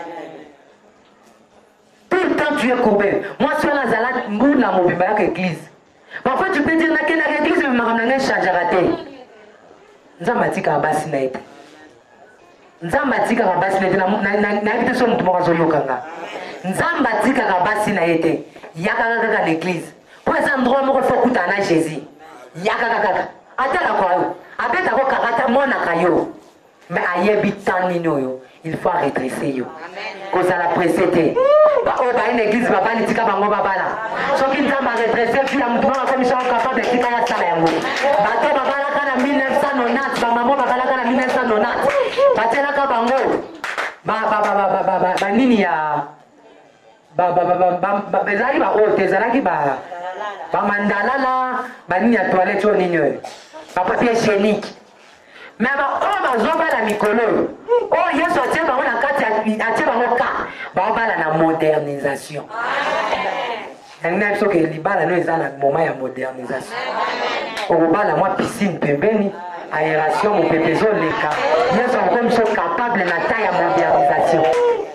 Tout le temps tu es courbé. Moi je suis dans la mouna mobimba yak église. Parfois tu peux dire que l'église me ramène change raté. Nzamba tika basi na ite. Nzamba tika basi na ite na na ite so mutu moko yokanga. Nzamba tika basi na ite. Yaka kaka l'église. Pour ça ndro moko faut kutana Jésus. Yaka kaka. Atala kwa yo. Abeta ko karata mona kayo. Mais ayebi tanino yo. Il faut redresser yo. Cause à la précédé. Oh bah une église va pas tika bango babala. So qui nzamba redresser puis la mutu moko comme ça capable de tika ya sala yango. Bato babala kana mille neuf cent quatre-vingt-dix, ba maman babala kana mille neuf cent quatre-vingt-dix. Batela ka bango. Ba ba ba ba ba ba ba nini ya ba ba ba ba ba bezali ba o tezalaki ba ba mandalala ba nini ya toilette o nini yo. Ba papier hygiénique. Mais ba o ba zo ba la mikolo. Oh yeso atie ba na kati atie ba mo ka. Ba ba la na modernisation. Amen. Ngai so ke libala no ezala moment ya modernisation. Okobala mwa piscine pembeni, aération mo pepezo leka. Yeso comme so capable na taille ya modernisation.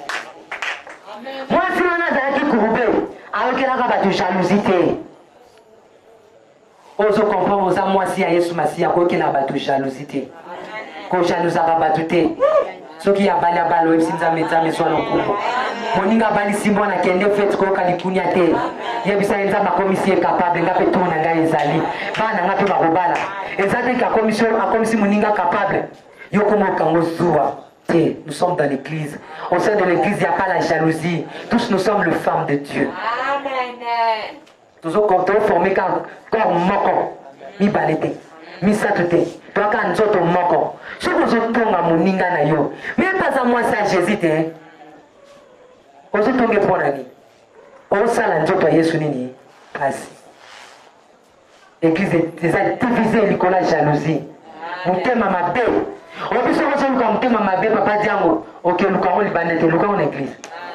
Moi si on a zaki courbé, aokelaka ba de jalousie. ozo comprendre oza mwasi ya yesu masiya kokela bato jalousie te kojalusaka bato te soki abali abali oyebisi nzambe nzambe zwa lokumu moninga abalisi mwana kende fete koyoka likunia te yebisa ye nzambe akomisi ye capable nga mpe tour na ngai ezali bana nga mpe bakobala eza te akomisi moninga capable yo koma okango zuwa te. Nous sommes dans l'église. Au sein de l'église, il n'y a pas la jalousie. Tous nous sommes les femmes de Dieu. Amen. Tous nous sommes formés comme moko. Mi balete. Mi satute. Toi quand nous sommes moko. Je vous entends à mon ninga na yo. Mais pas à moi ça Jésus te. On se tombe pour la vie. On s'ala nzoto Yesu nini. Kasi. L'église est divisée l'école la jalousie. Mutema mabe. On peut se retrouver comme thème à ma belle papa Diango. Ok, nous avons les bandettes, nous avons l'église.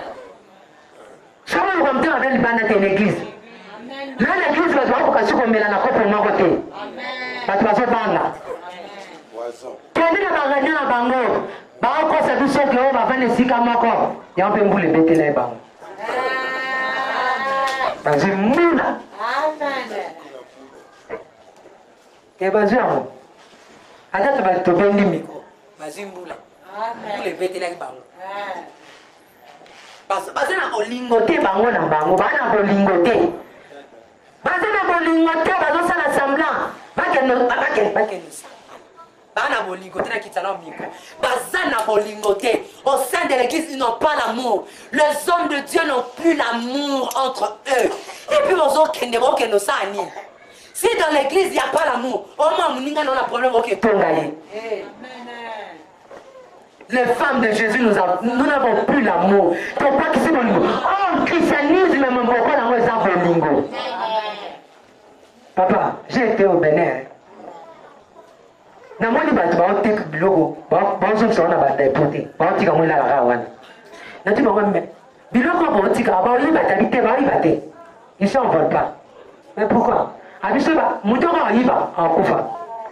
Si on comme thème avec les bandettes l'église. Là, l'église va voir pourquoi on met la coupe pour moi côté. Parce que c'est banga. Quand on a gagné la bango, bah on croit que c'est que on va faire les six comme encore. Il y a un peu de bêter les bango. Parce que mouna. Amen. Et bah Diango. Ada tu vas te bendir micro. Vas-y mbula. Amen. Pour les bêter les bango. Parce parce que na bolingote bango na bango, ba na bolingote. Parce que na bolingote ba zo sala semblant. Ba ke no ba ke ba ke no. Ba na bolingote na kitana micro. Baza na bolingote. Au sein de l'église, ils n'ont pas l'amour. Les hommes de Dieu n'ont plus l'amour entre eux. Et puis aux autres kende bo ke no sa ni. Si dans l'église il n'y a pas l'amour, au moins nous n'avons pas problème avec tout. Les femmes de Jésus, nous n'avons plus l'amour. Donc pas que c'est mon niveau. Oh, le christianisme, même pourquoi l'amour est un bon lingo. Papa, j'ai été au Bénin. Na moi ni batu ba otek biloko ba ba zo sona ba déporté ba otika mo la la wana na tu ba me biloko ba otika ba oli ba tabite ba oli ba te ils s'en veulent pas. Mais pourquoi? Abiseba, mutoko ayiba akufa.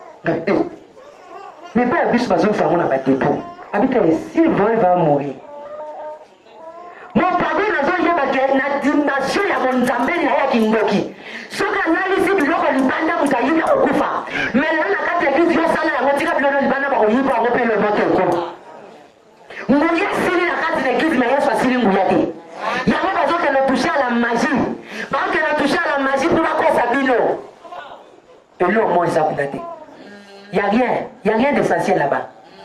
Mais pas abiseba zo fa mona batepo. Abita s'il veut va mourir. Mon papa nazo yeba ke na dimension ya bonzambe na ya kingoki. Soka analyse biloko libanda mutayina akufa. Mais là na kati église yo sala ya motika biloko libanda ba oyiba ko pe le moto ko. Nguya sili na kati église mais Yesu asili nguya te. Ya ba zo ke le toucher à la magie. Parce que le toucher à la magie pour la cause à bino. Et là, au moins, ça vous a dit. Il n'y a rien. Il n'y a rien d'essentiel là-bas.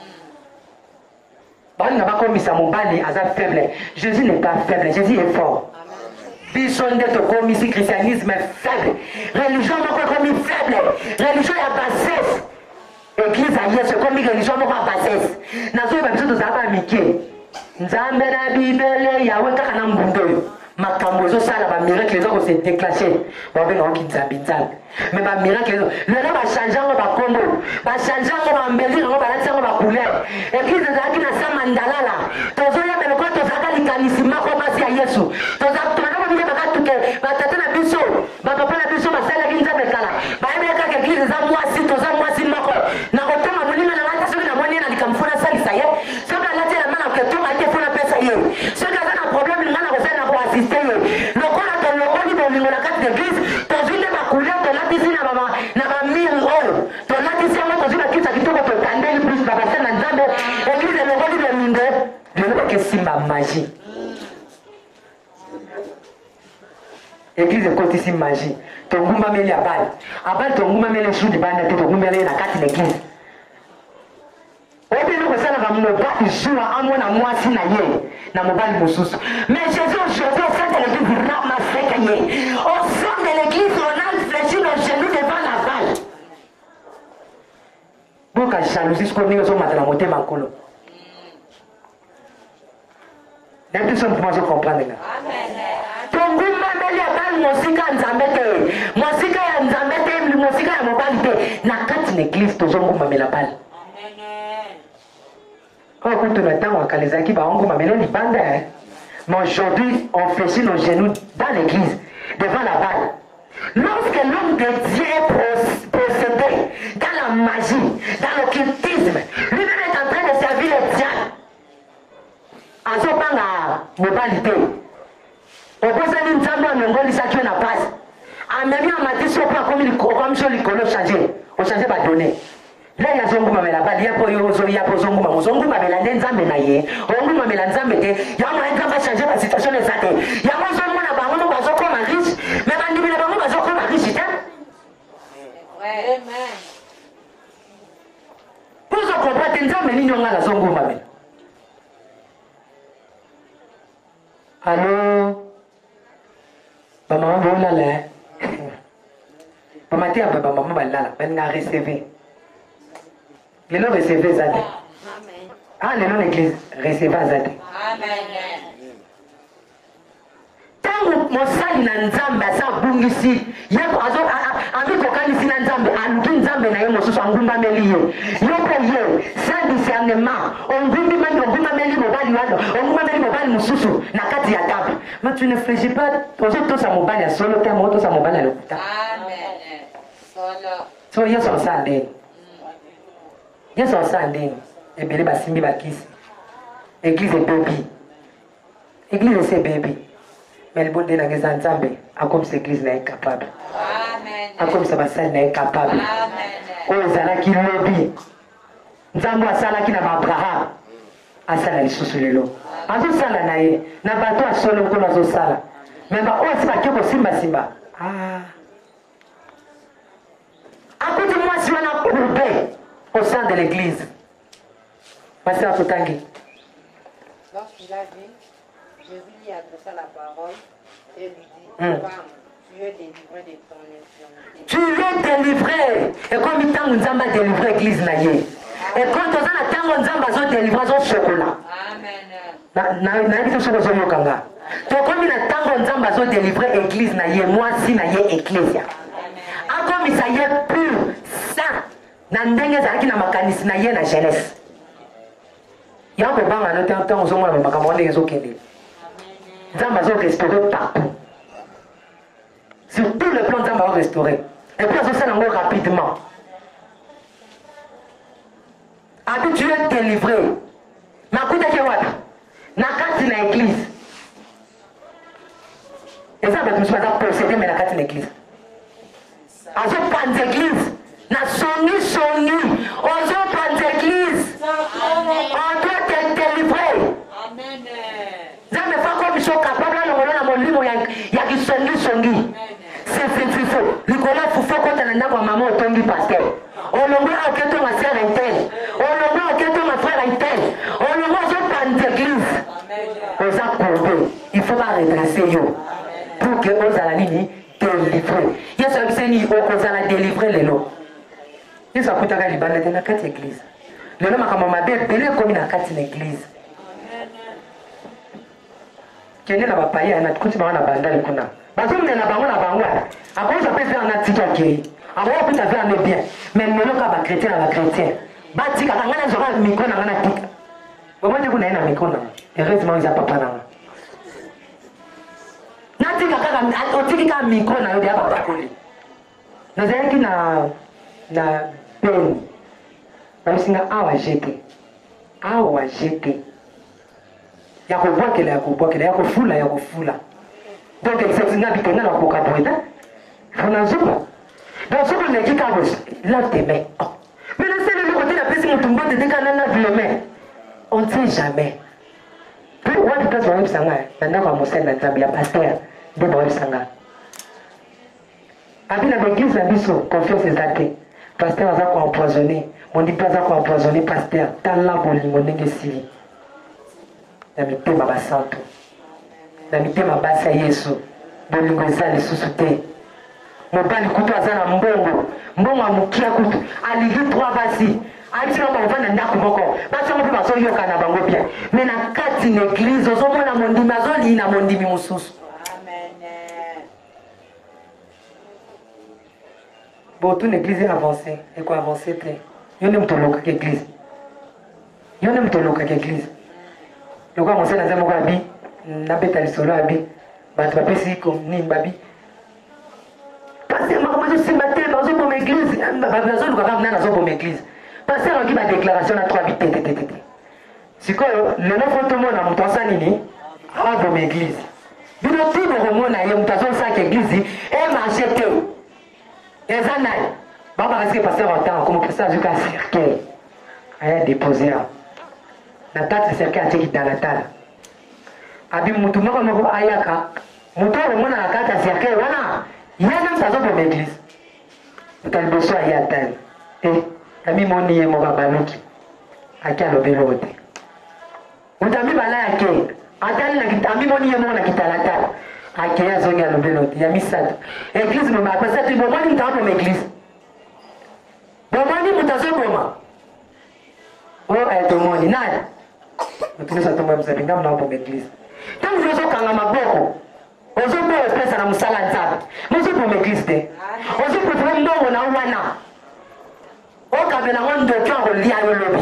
Bah, il n'a pas commis ça, mon balai, à faible. Jésus n'est pas faible, Jésus est fort. Bison d'être commis si christianisme est faible. Religion n'est pas commis faible. Religion est à bassesse. Église ailleurs, c'est commis religion n'est pas à bassesse. Nazo, il va besoin de ça, pas Mickey. Nzambe na Bible, Yahweh, Kakana Mbundo. Makambo zo sala ba miracle zo ko se déclencher ba be no kinzambi nzambe mais ba miracle zo le na ba changer ngo ba kombo ba changer ngo ba mbeli ngo ba latsa ngo ba couleur église za kina sa mandalala tozo ya be ko to zaka likanisi mako basi ya Yesu to za to na ba bile ba katuke ba tata na biso ba papa na biso ba sala kinzambe kala ba ebe ka église za mwasi to za mwasi mako na ko toma mulinga na lata so na moni na likamfuna salisa ye so ka lata na mana ko to ma te funa pesa ye so ka na problème ngana ko sana ko assist le corps de l'eau de la carte d'église, dans une de ma couleur, de la tisane na ma mire oh, de la tisane dans une qui s'habite au candel plus de la personne en zambe, église de l'eau de l'inde, je ne sais que c'est ma magie. Église de côté c'est magie. Ton goumba mele à balle. À balle ton goumba mele sous du banane, ton goumba mele la carte d'église. Au pays où ça va me battre jour à moi na moi si na ye na mobile mosusu. Mais Jésus aujourd'hui au sein de l'église rama sekaye. Au sein de l'église on a fléchi nos genoux devant la balle. Boka jalousie ko ni zo matala moté makolo. N'est-ce pas pour moi je comprendre là. Amen. Tongu mameli ya balle mosika nzambete. Mosika ya nzambete, mosika ya mobile na kati l'église to zo ngumba la balle. Mais aujourd'hui, on fait nos genoux dans l'église, devant la balle. Lorsque l'homme de Dieu est possédé dans la magie, dans l'occultisme, lui-même est en train de servir le diable. En ce moment, la modalité. On peut se dire que nous avons une passe. amemi amati so pa comme comme so likolo changer o changer ba donner là ya zongu mamela ba lia po yo zo ya po zongu mamu zongu mamela nzambe na ye ongu mamela nzambe te ya mo nzambe changer la situation ezate ya mo zo mona ba ngo ba zo koma riche mais ba ndimi na ba ngo ba zo koma riche ta Amen. Pour se comprendre nzambe ni nyonga la zongu mamela. Allô ba maman bona là ba maté ba ba maman ba là ben nga recevoir les non recevoir zade amen ah les non église recevoir zade Amen. tangu mosali na nzambe asa bungisi yeko azo ami kokanisi na nzambe aluki nzambe na ye mosusu angumbameli ye yoko ye sans discernement ongumbi mani ongumbameli mobali wana ongumbameli mobali mosusu na kati ya table mais tu ne fléchis pas ozo tosa mobali ya solo te mo tosa mobali ya lokuta Amen. Solo. so yesu osa ndeni yesu osa ndeni ebele basimbi bakisi église ebebi église esi ebebi mais le bon Dieu n'a pas ensemble, à comme cette église n'est capable. Amen. À comme ça va ça n'est capable. Amen. Oh, Zala qui lobby. Nzambo asala qui n'a pas Abraham. Asala les sous le lot. Azo sala nae, na bato asolo ko na zo sala. Mais ba o si ba kiko simba simba. Ah. Écoute-moi si on a courbé au sein de l'église. Pasteur Totangi. Lorsqu'il a vu, Jésus lui adressa la parole et lui dit, Mm. femme, tu es délivré de ton infirmité. Tu es délivré. Et comme il t'a nous a délivré l'église naie. Et quand on a tango nzamba zo délivré zo chocolat. Amen. Na na na biso soko zo yokanga. To comme il a tango nzamba zo délivré église naie, moi si naie église. A comme ça y est pur, ça. Na ndenge za kina makanisi naie na jeunesse. Ya ko banga no tango zo mona makambo ndenge zo kende. Nzamba zo restaurer partout. Sur tout le plan, Nzamba va restaurer. Et puis, on se sait encore rapidement. Abi, tu es délivré. Mais écoute, tu es où? Na carte de l'église. Et ça, je me suis pas possédé, mais na carte de l'église. On se prend l'église. Na soni, soni. On se prend l'église. On doit être délivré. Amen. Nzambe fa comme ils sont capables de longola na molimo ya ya kisongi songi. C'est c'est c'est faux. Nicolas Foufou quand on a maman otongi pasteur. On longola oketo ma sœur interne. On longola oketo ma frère interne. On longola zo pan d'église. Amen. Oza courbé. Il faut pas redresser yo. Pour que oza la nini délivrer. Yesu abiseni oza la délivrer lelo. Yesu akutaka libanda de na kati église. Lelo makambo mabe belé comme na kati l'église. Kende na bapaya na tukuti bana bandali kuna. Bazomne na bango na bango. Akoza pesa na tika ke. Awo kuta za ne bien. Mais melo ka ba chrétien na ba chrétien. Ba tika ngana zora miko na ngana tika. Bomo je kuna ina miko na. Heureusement za papa na. Na tika kaka otiki ka miko na yo dia papa koli. Na zaki na na pen. Na singa awa jete. Awa jete. Ya kubwakela ya kubwakela ya kufula ya kufula donc c'est une habitude na koka boita fona zupa donc zupa ne kika bos lave tes mains mais le seul côté la pesi mutumbo te deka na lave les mains on ne sait jamais puis on dit place wa sanga na kwa mosel na table ya pasteur de boy sanga abina l'église na biso confiance ezate pasteur aza ko empoisonner mon dit pas aza ko empoisonner pasteur tala bolingo ndenge sili na mitema basantu na mitema basi ya yesu bolingo eza lisusu te mobali kutu aza na mbongo mbongo amokia kutu aligi trois basi ayitika bavanda ndako moko basi yango mpe bazoyoka na bango bien me na kati na eglize ozomona mondimi azolii na mondimi mosusu botu na eglize avance ekoavance te yo nde moto olokaka eglize yo nde moto olokaka eglize lokwa mosala aza moko abi nabeta lisolo abi bato bapesi nini babi paster makambo azosimba te bazoboma église nazoluka kaka na nazoboma église paster akoki badéclaration na trois bi te te te te sikoyo lelo fo tomona moto asa nini aboma église bino ti bokomona ye moto azosaka église emarche te eza nai babakasike paster otanga komo paster azuka cercueil aya déposé a na kati ya cercueil atieki talatala abi mutu moko moko ayaka moto okomona na kati ya cercueil wana ye na moto azoboma église moto liboso aye atali e amimoni ye moko abaluki aki alobeloko te moto amibala yake atali amimoni ye moko na kitalatala ake azongi alobeloko te ya misato église moma apesa ti bomoni moto aboma église bomoni moto azoboma o tomoni nani moto nyonso atomboya mosapi ngamu na oboma église ntango ozokanga maboko ozoboya opesa na mosala nzambe mozoboma église te ozoprefere mbongo na wana okabela ngo ndoki akolia yo lobi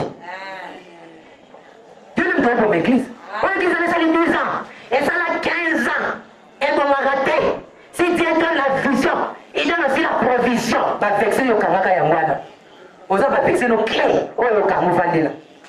yo ne moto oboma église oyo église ana esali dix ans esala quinze ans ebomaka te si Dieu donne la vision il donne aussi la provision bavexe yokangaka yango wana oza bavexe no clé oyo okanga ovandela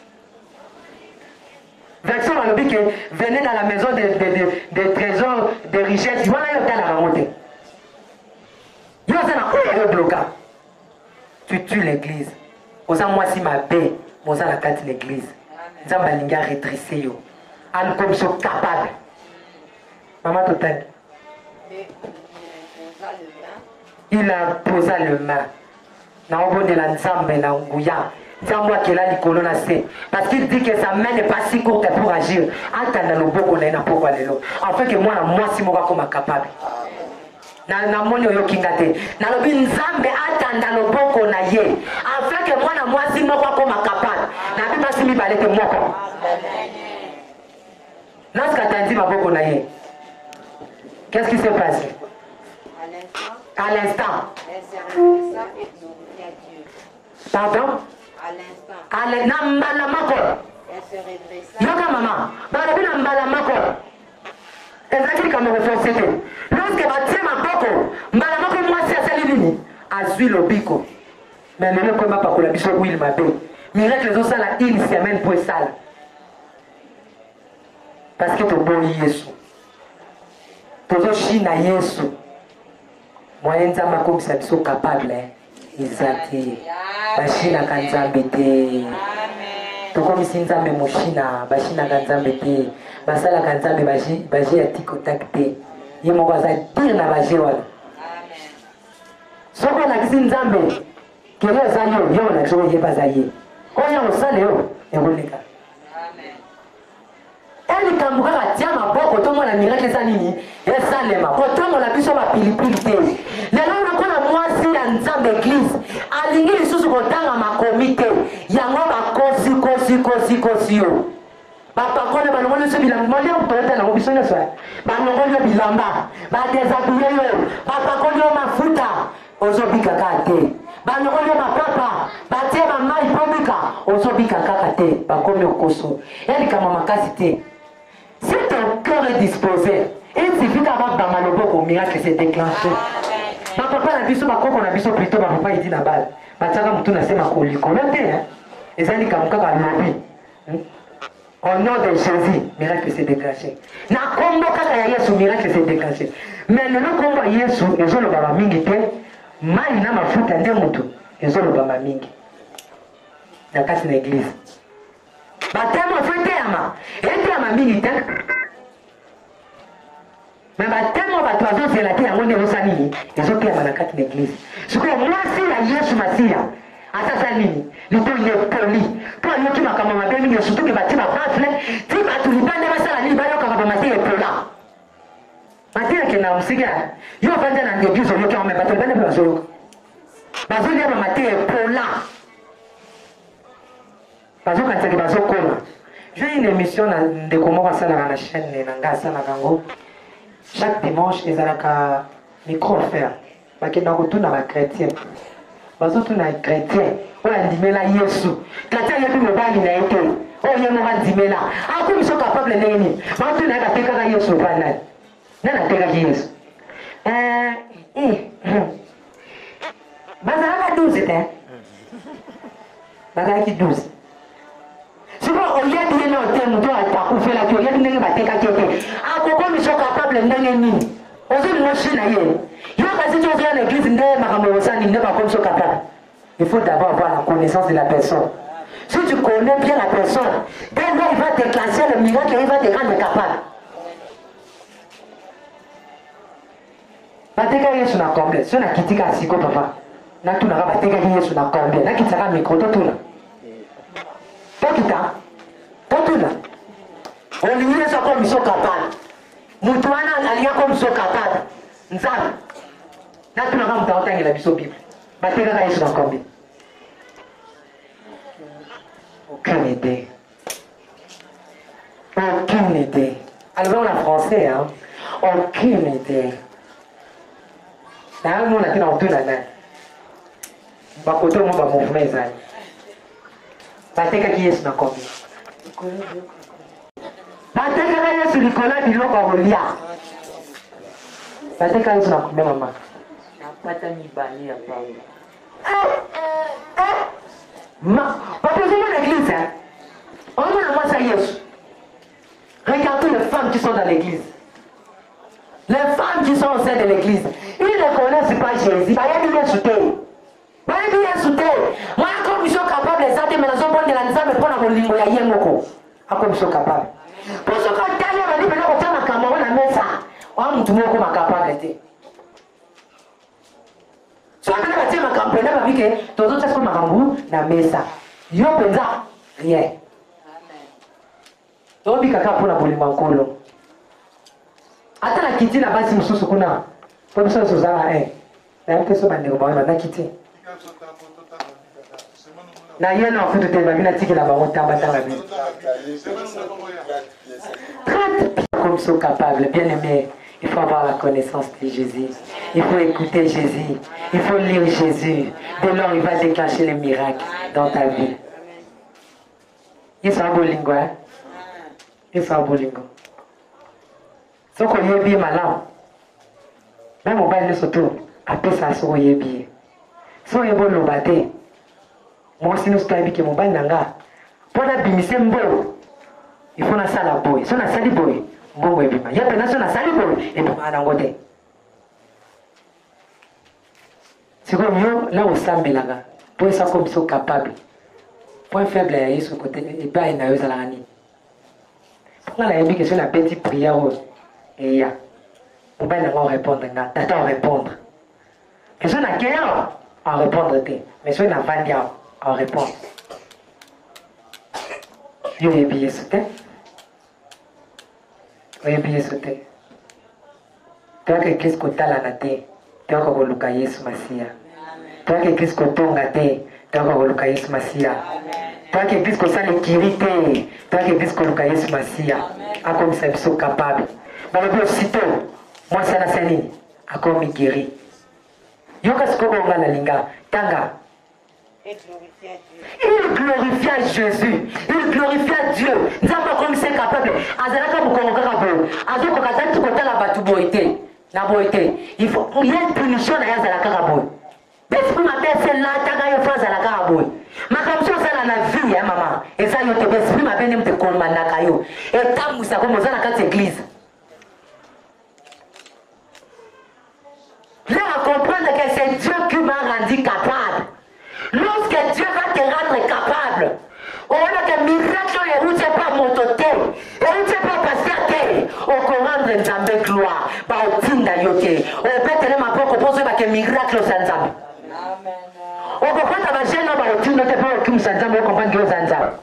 version balobi ke venez dans la maison des de, de, de trésors de richesse wana yo otalaka yango te yo oza na oyo yobloka tu tues l'église oza mwasi mabe moza na kati l'église nzambe alingi aredresse yo alikomiso capable mama totali il a posé le main na obondela nzambe na nguya nzambe akela likolo na se parce qu'il dit que sa main n'est pas si courte pour agir atanda loboko na ye na pokwa lelo afin que mwana mwasi moko akoma capable na namoni oyokinga te nalobi nzambe atanda loboko na ye afin que mwana mwasi moko akoma capable nabi basi mibale te moko lorsque atandi maboko na ye qu'est-ce qui s'est passé à l'instant pardon à l'instant na mbala moko yoka mama balobi na mbala moko ezalaki likambo koforce te lorsque batie maboko mbala moko mwasi asali nini azwi lobiko me lelo koyeba pakola biso wile mabe miracle ezosala une semaine po esala parce que toboyi yesu tozoshina yesu moye nzambe akomisa biso capable eza te bashinaka nzambe te tokomisi nzambe moshina bashinaka nzambe te basalaka nzambe baje ya tikotak te ye moko aza dire na baje wana soki olakisi nzambe kele eza yo ye olakisi oyeba aza ye oyo osala yo ekoleka elikambo kaka tia maboko tomona miracle eza nini esalema kotambola biso bapilipili te lelo nakola mwasi ya nzambe eglise alingi lisusu kotanga makomi te yango bakosi kosi kosi kosi yo bapakole balongoli biso bilamba molia toyota nango biso nyonso balongoli yo bilamba badesabile yo bapakoli yo mafuta ozobika kaka te balongoli yo bapapa batie bamai pobika ozobika kaka te bakomi okoso elikama makasi te. Si ton cœur est disposé, il suffit d'avoir dans ma loboko, miracle s'est déclenché. Ma papa n'a vu ce qu'on a vu ce plutôt, ma papa il dit là-bas. Ma tchaka moutou n'a pas colis. Comment hein? Et ça dit comme ça lobby. Au nom de Jésus, miracle s'est déclenché. Na combo kaka Yesu, miracle s'est déclenché. Mais le combo Yesu, et je le baba mingi te, mal na ma fout à moutou, et je le baba mingi. La casse l'église. Batema fete ama ete ama mingi te mais batema bato azozela te yango nde ezosala nini ezokema na kati l'église sikoyo mwasi ya yesu masiya asasa nini lito ye poli po ayoki makambo mabe mingi surtout ke batie bapafle ti bato libande basala nini bayokaka bamasi epola matieke na mosika yo ofanda na église oyoki yango me bato libande mpe bazoyoka bazolia bamati epola. J'ai une émission de comment ça dans la chaîne Nangasa Nagango. Chaque dimanche, ils ont un micro offert. Parce qu'ils ont retourné à la chrétienne. Parce qu'ils ont un chrétien. On a dit, mais là, Yesu. Chrétien, il y a plus de bain, il a été. Oh, il y a un dit, là. Ah, comme ils sont capables de l'aimer. Mais on a dit, que c'est Yesu. Non, on a dit, Yesu. Euh, eh, Bazaraka douze, c'était. Bazaraki douze. Souvent, on y a dit non, on doit pas faire la théorie, on doit pas faire la théorie. Ah, pourquoi nous sommes capables capable ndenge nini ozolingo shi na ye yo kasi tozoya na église nde makambo osani nde bakomi so capable. Il faut d'abord avoir la connaissance de la personne. Si tu connais bien la personne, dès là il va déclencher le miracle et il va te rendre capable. Bateka Yesu na combien? Si on a quitté Kasiko papa, na tu na bateka Yesu na combien? Na kitaka micro to tuna. To kita. To tuna. On lui laisse comme ils sont capables. Mutuana alia comme ils sont capables. Nzam. Na tu na kama mtaota ngela biso Bible. Bateka Yesu na combien? Aucune idée. Aucune idée. Alors on a français, hein? Aucune idée. Là, nous, on a été dans tout la main. On va côté au monde, on va mouvement, les amis. Bateka qui est sur la combien? Bateka qui est sur Nicolas, il va pas rouler. Bateka qui est sur la combien, maman? Pas ta ni bani à part. Ma, papa, c'est mon église, hein? On va voir ça, Yesu. Regardez les femmes qui sont dans l'église. Les femmes qui sont au sein de l'église, ils ne connaissent pas Jésus. Ils ne sont pas moi, comme ils sont capables de ça, mais ils sont pas de la nzambe pour la lingo ya yengoko. Comme ils sont capables. Pour ce qu'on t'a dit, on a dit, on t'a ma caméra, on a mis ça. On a mis tout le monde comme capable de. Si on a dit ma campagne, on a dit que tous les autres sont marambou, on a mis ça. Yo penza, rien. Donc, il y a un peu de boulot. Ata na kiti na basi mususu kuna kwa msana suzala eh na mke so bande ko na kiti na yena ofutu te babina tiki na bango tamba tamba bi comme sont capables bien aimé. Il faut avoir la connaissance de Jésus, il faut écouter Jésus, il faut lire Jésus, dès lors il va déclencher les miracles dans ta vie. Il est un beau lingo, hein? Il est un beau lingo. Si on est bien malin, même au bail de soto, après ça, si on est bien. Si on est bon, on va te. Moi aussi, nous sommes bien, mon bail nanga. Pour la bimise, mbo, il faut la salle à boy. Si on a sali boy, bon, oui, bien. Il y a personne à sali boy, et bon, à l'angoté. C'est comme nous, là où ça me laga. Pour ça, comme ils sont capables. Point faible, il y a ce côté, et pas une aïeuse à la rani. Pour la yébi, que c'est une petite prière. Et il y a, on va répondre, on va répondre. Mais si on a quelqu'un, on va répondre. Mais si on a vingt ans, on va répondre. Je vais bien sauter. Je vais bien sauter. Tu as quelque chose que tu as la natte. Tu as quelque chose que Yesu Masia. Tu as quelque chose que tu as la natte. Tu as quelque chose que Yesu Masia. Tu as quelque chose que tu as l'équité. Tu as quelque chose que Yesu Masia. A comme ça, ils sont capables. Dans le aussitôt, moi c'est la scène, à comme il guérit. Yoka ce qu'on a la linga, tanga. Il glorifia Jésus, il glorifia Dieu. Nous avons comme c'est capable. Azalaka Mukongo, Azoko Kazaki Kotala Batu Boité, la Boité. Il faut, il y a une punition à Yazalaka Raboy. L'esprit m'appelle celle-là, Taga Yofa Zalaka Raboy. Ma comme ça, ça la vie, hein, maman. Et ça, yote, l'esprit m'appelle Mte Kolmanakayo. Et Tamoussa, comme ça, dans cette église. Là, à comprendre que c'est Dieu qui m'a rendu capable. Lorsque Dieu va te rendre capable, on a des miracles et où tu n'es pas monté, et où tu n'es pas passé à terre, on peut rendre un Zambé gloire, par au tinda yote. On peut tenir ma propre pose avec un miracle sans Zambé. On peut pas t'avancer dans ma routine, on ne peut pas aucune sans Zambé, on comprend que c'est sans Zambé.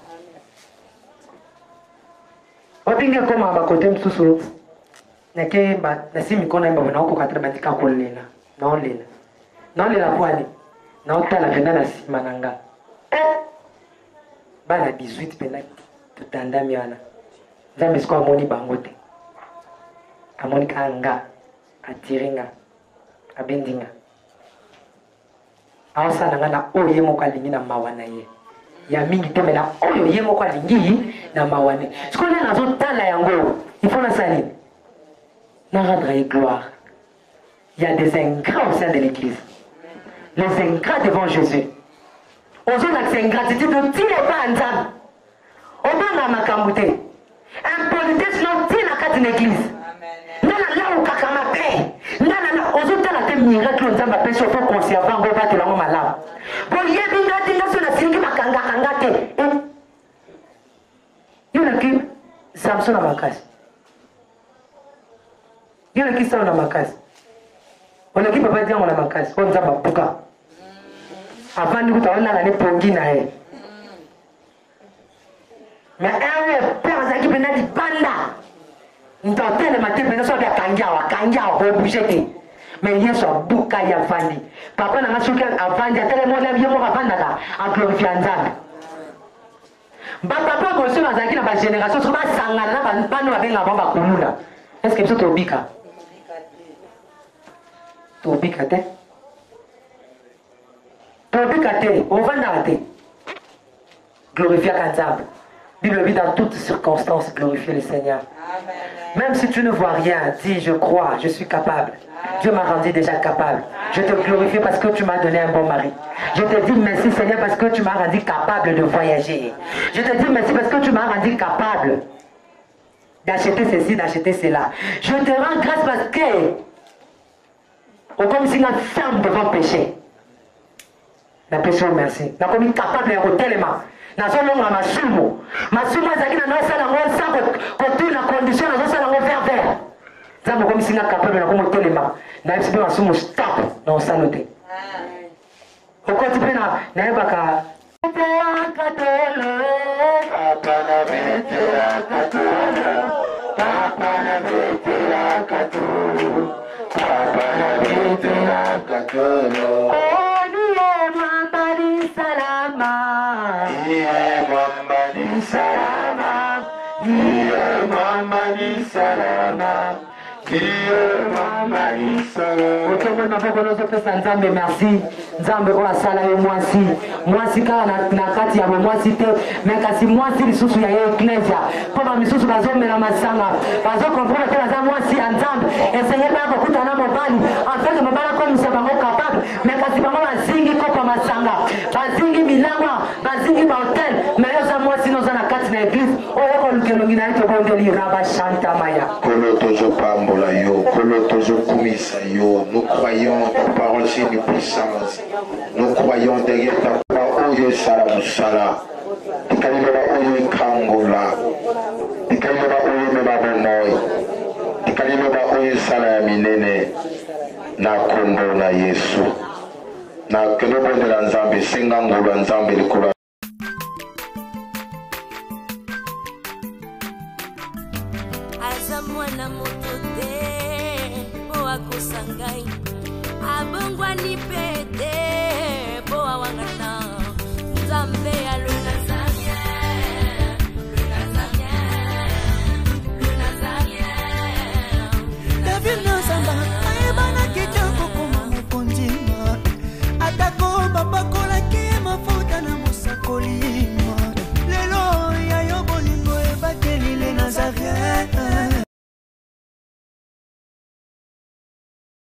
On peut dire comment on va côté de sous nake ba nasi mikono yamba na huko katana bandika kolena na olela na olela kwani na otala penda na sima nanga eh bana dix-huit penda tutandami wana nzambe siko amoni bangote amoni kanga atiringa abendinga awasa nanga na oye moko alingi na mawana ye ya mingi tembe na oyo ye moko alingi na mawane siko na nazo tala yango il faut la salir. N'a rendre gloire. Il y a des ingrats au sein de l'église. Les ingrats devant Jésus. Aux autres, c'est ingratitude ne tire pas en zam. On va dans ma camouté. Impolitesse non tire la carte d'une église. Non, là miracle nzambe apesi opo conserva ngo batela ngo malamu boyebi ngati ngaso nasingi makangakanga te yonaki samson na makasi yonaki salo na makasi oleki papa diango na makasi oyo nzambe apuka avandi kuta onanga ne pongi na ye mais ewe père azalaki mpena libanda ntotelema te mpena soki akangi awa akangi awa obouge te mais yesu abuka ye avandi papa nanga soki avandi atelema ye moko avandaka aglorifia nzambe bapapa kosoki bazalaki na bagénération soki basangana na bano babengaka bango bakomuna est ce que biso tobika tobika te tobika te ovandaka te glorifiaka nzambe. Bible dit dans toutes circonstances glorifier le Seigneur. Amen. Même si tu ne vois rien, dis je crois, je suis capable. Amen. Dieu m'a rendu déjà capable. Amen. Je te glorifie parce que tu m'as donné un bon mari. Je te dis merci Seigneur parce que tu m'as rendu capable de voyager. Je te dis merci parce que tu m'as rendu capable d'acheter ceci, d'acheter cela. Je te rends grâce parce que au comme si la femme devant pécher. La péché merci. La comme capable de tellement. Nazolonga masumu masumu azaki na nosala ngo sa kotuna condition nazosala ngo vers vers nzambe komisinga capable na komotelema na yebisi mpe masumu stop na osala te okoti mpe nayebaka Salama, Dieu mama ni salama, Dieu mama ni salama. Otomo na boko nozo pesa nzambe merci. Nzambe kwa sala yo mwasi. Mwasi kala na, na kati ya mwasi te. Mekasi mwasi lisusu ya ye eklesia. Kwa misusu bazome na masanga. Bazo comprendre que la mwasi ya nzambe. Eseye bako kuta na mobali. Afeke mobala kwa msabango capable. Mekasi bango bazingi kopa masanga. Bazingi milangwa, bazingi ba hotel. Meyo za mwasi noza na kati na église. Oyo ko lukelongi na ito bondeli raba shanta maya. Kono tozo pambola yo, kono tozo kumisa yo. Nous croyons ta parole c'est une puissance. Nous croyons derrière ta parole oyo sala musala. Tikalibela oyo kangola. Tikalibela oyo meba bomoy. Tikalibela oyo sala ya minene. Na kombo na Yesu. Na kelo bonde la nzambe senga ngolo nzambe likolo. Aza mwana moto te po akosangai abongwani pete po awangana nzambe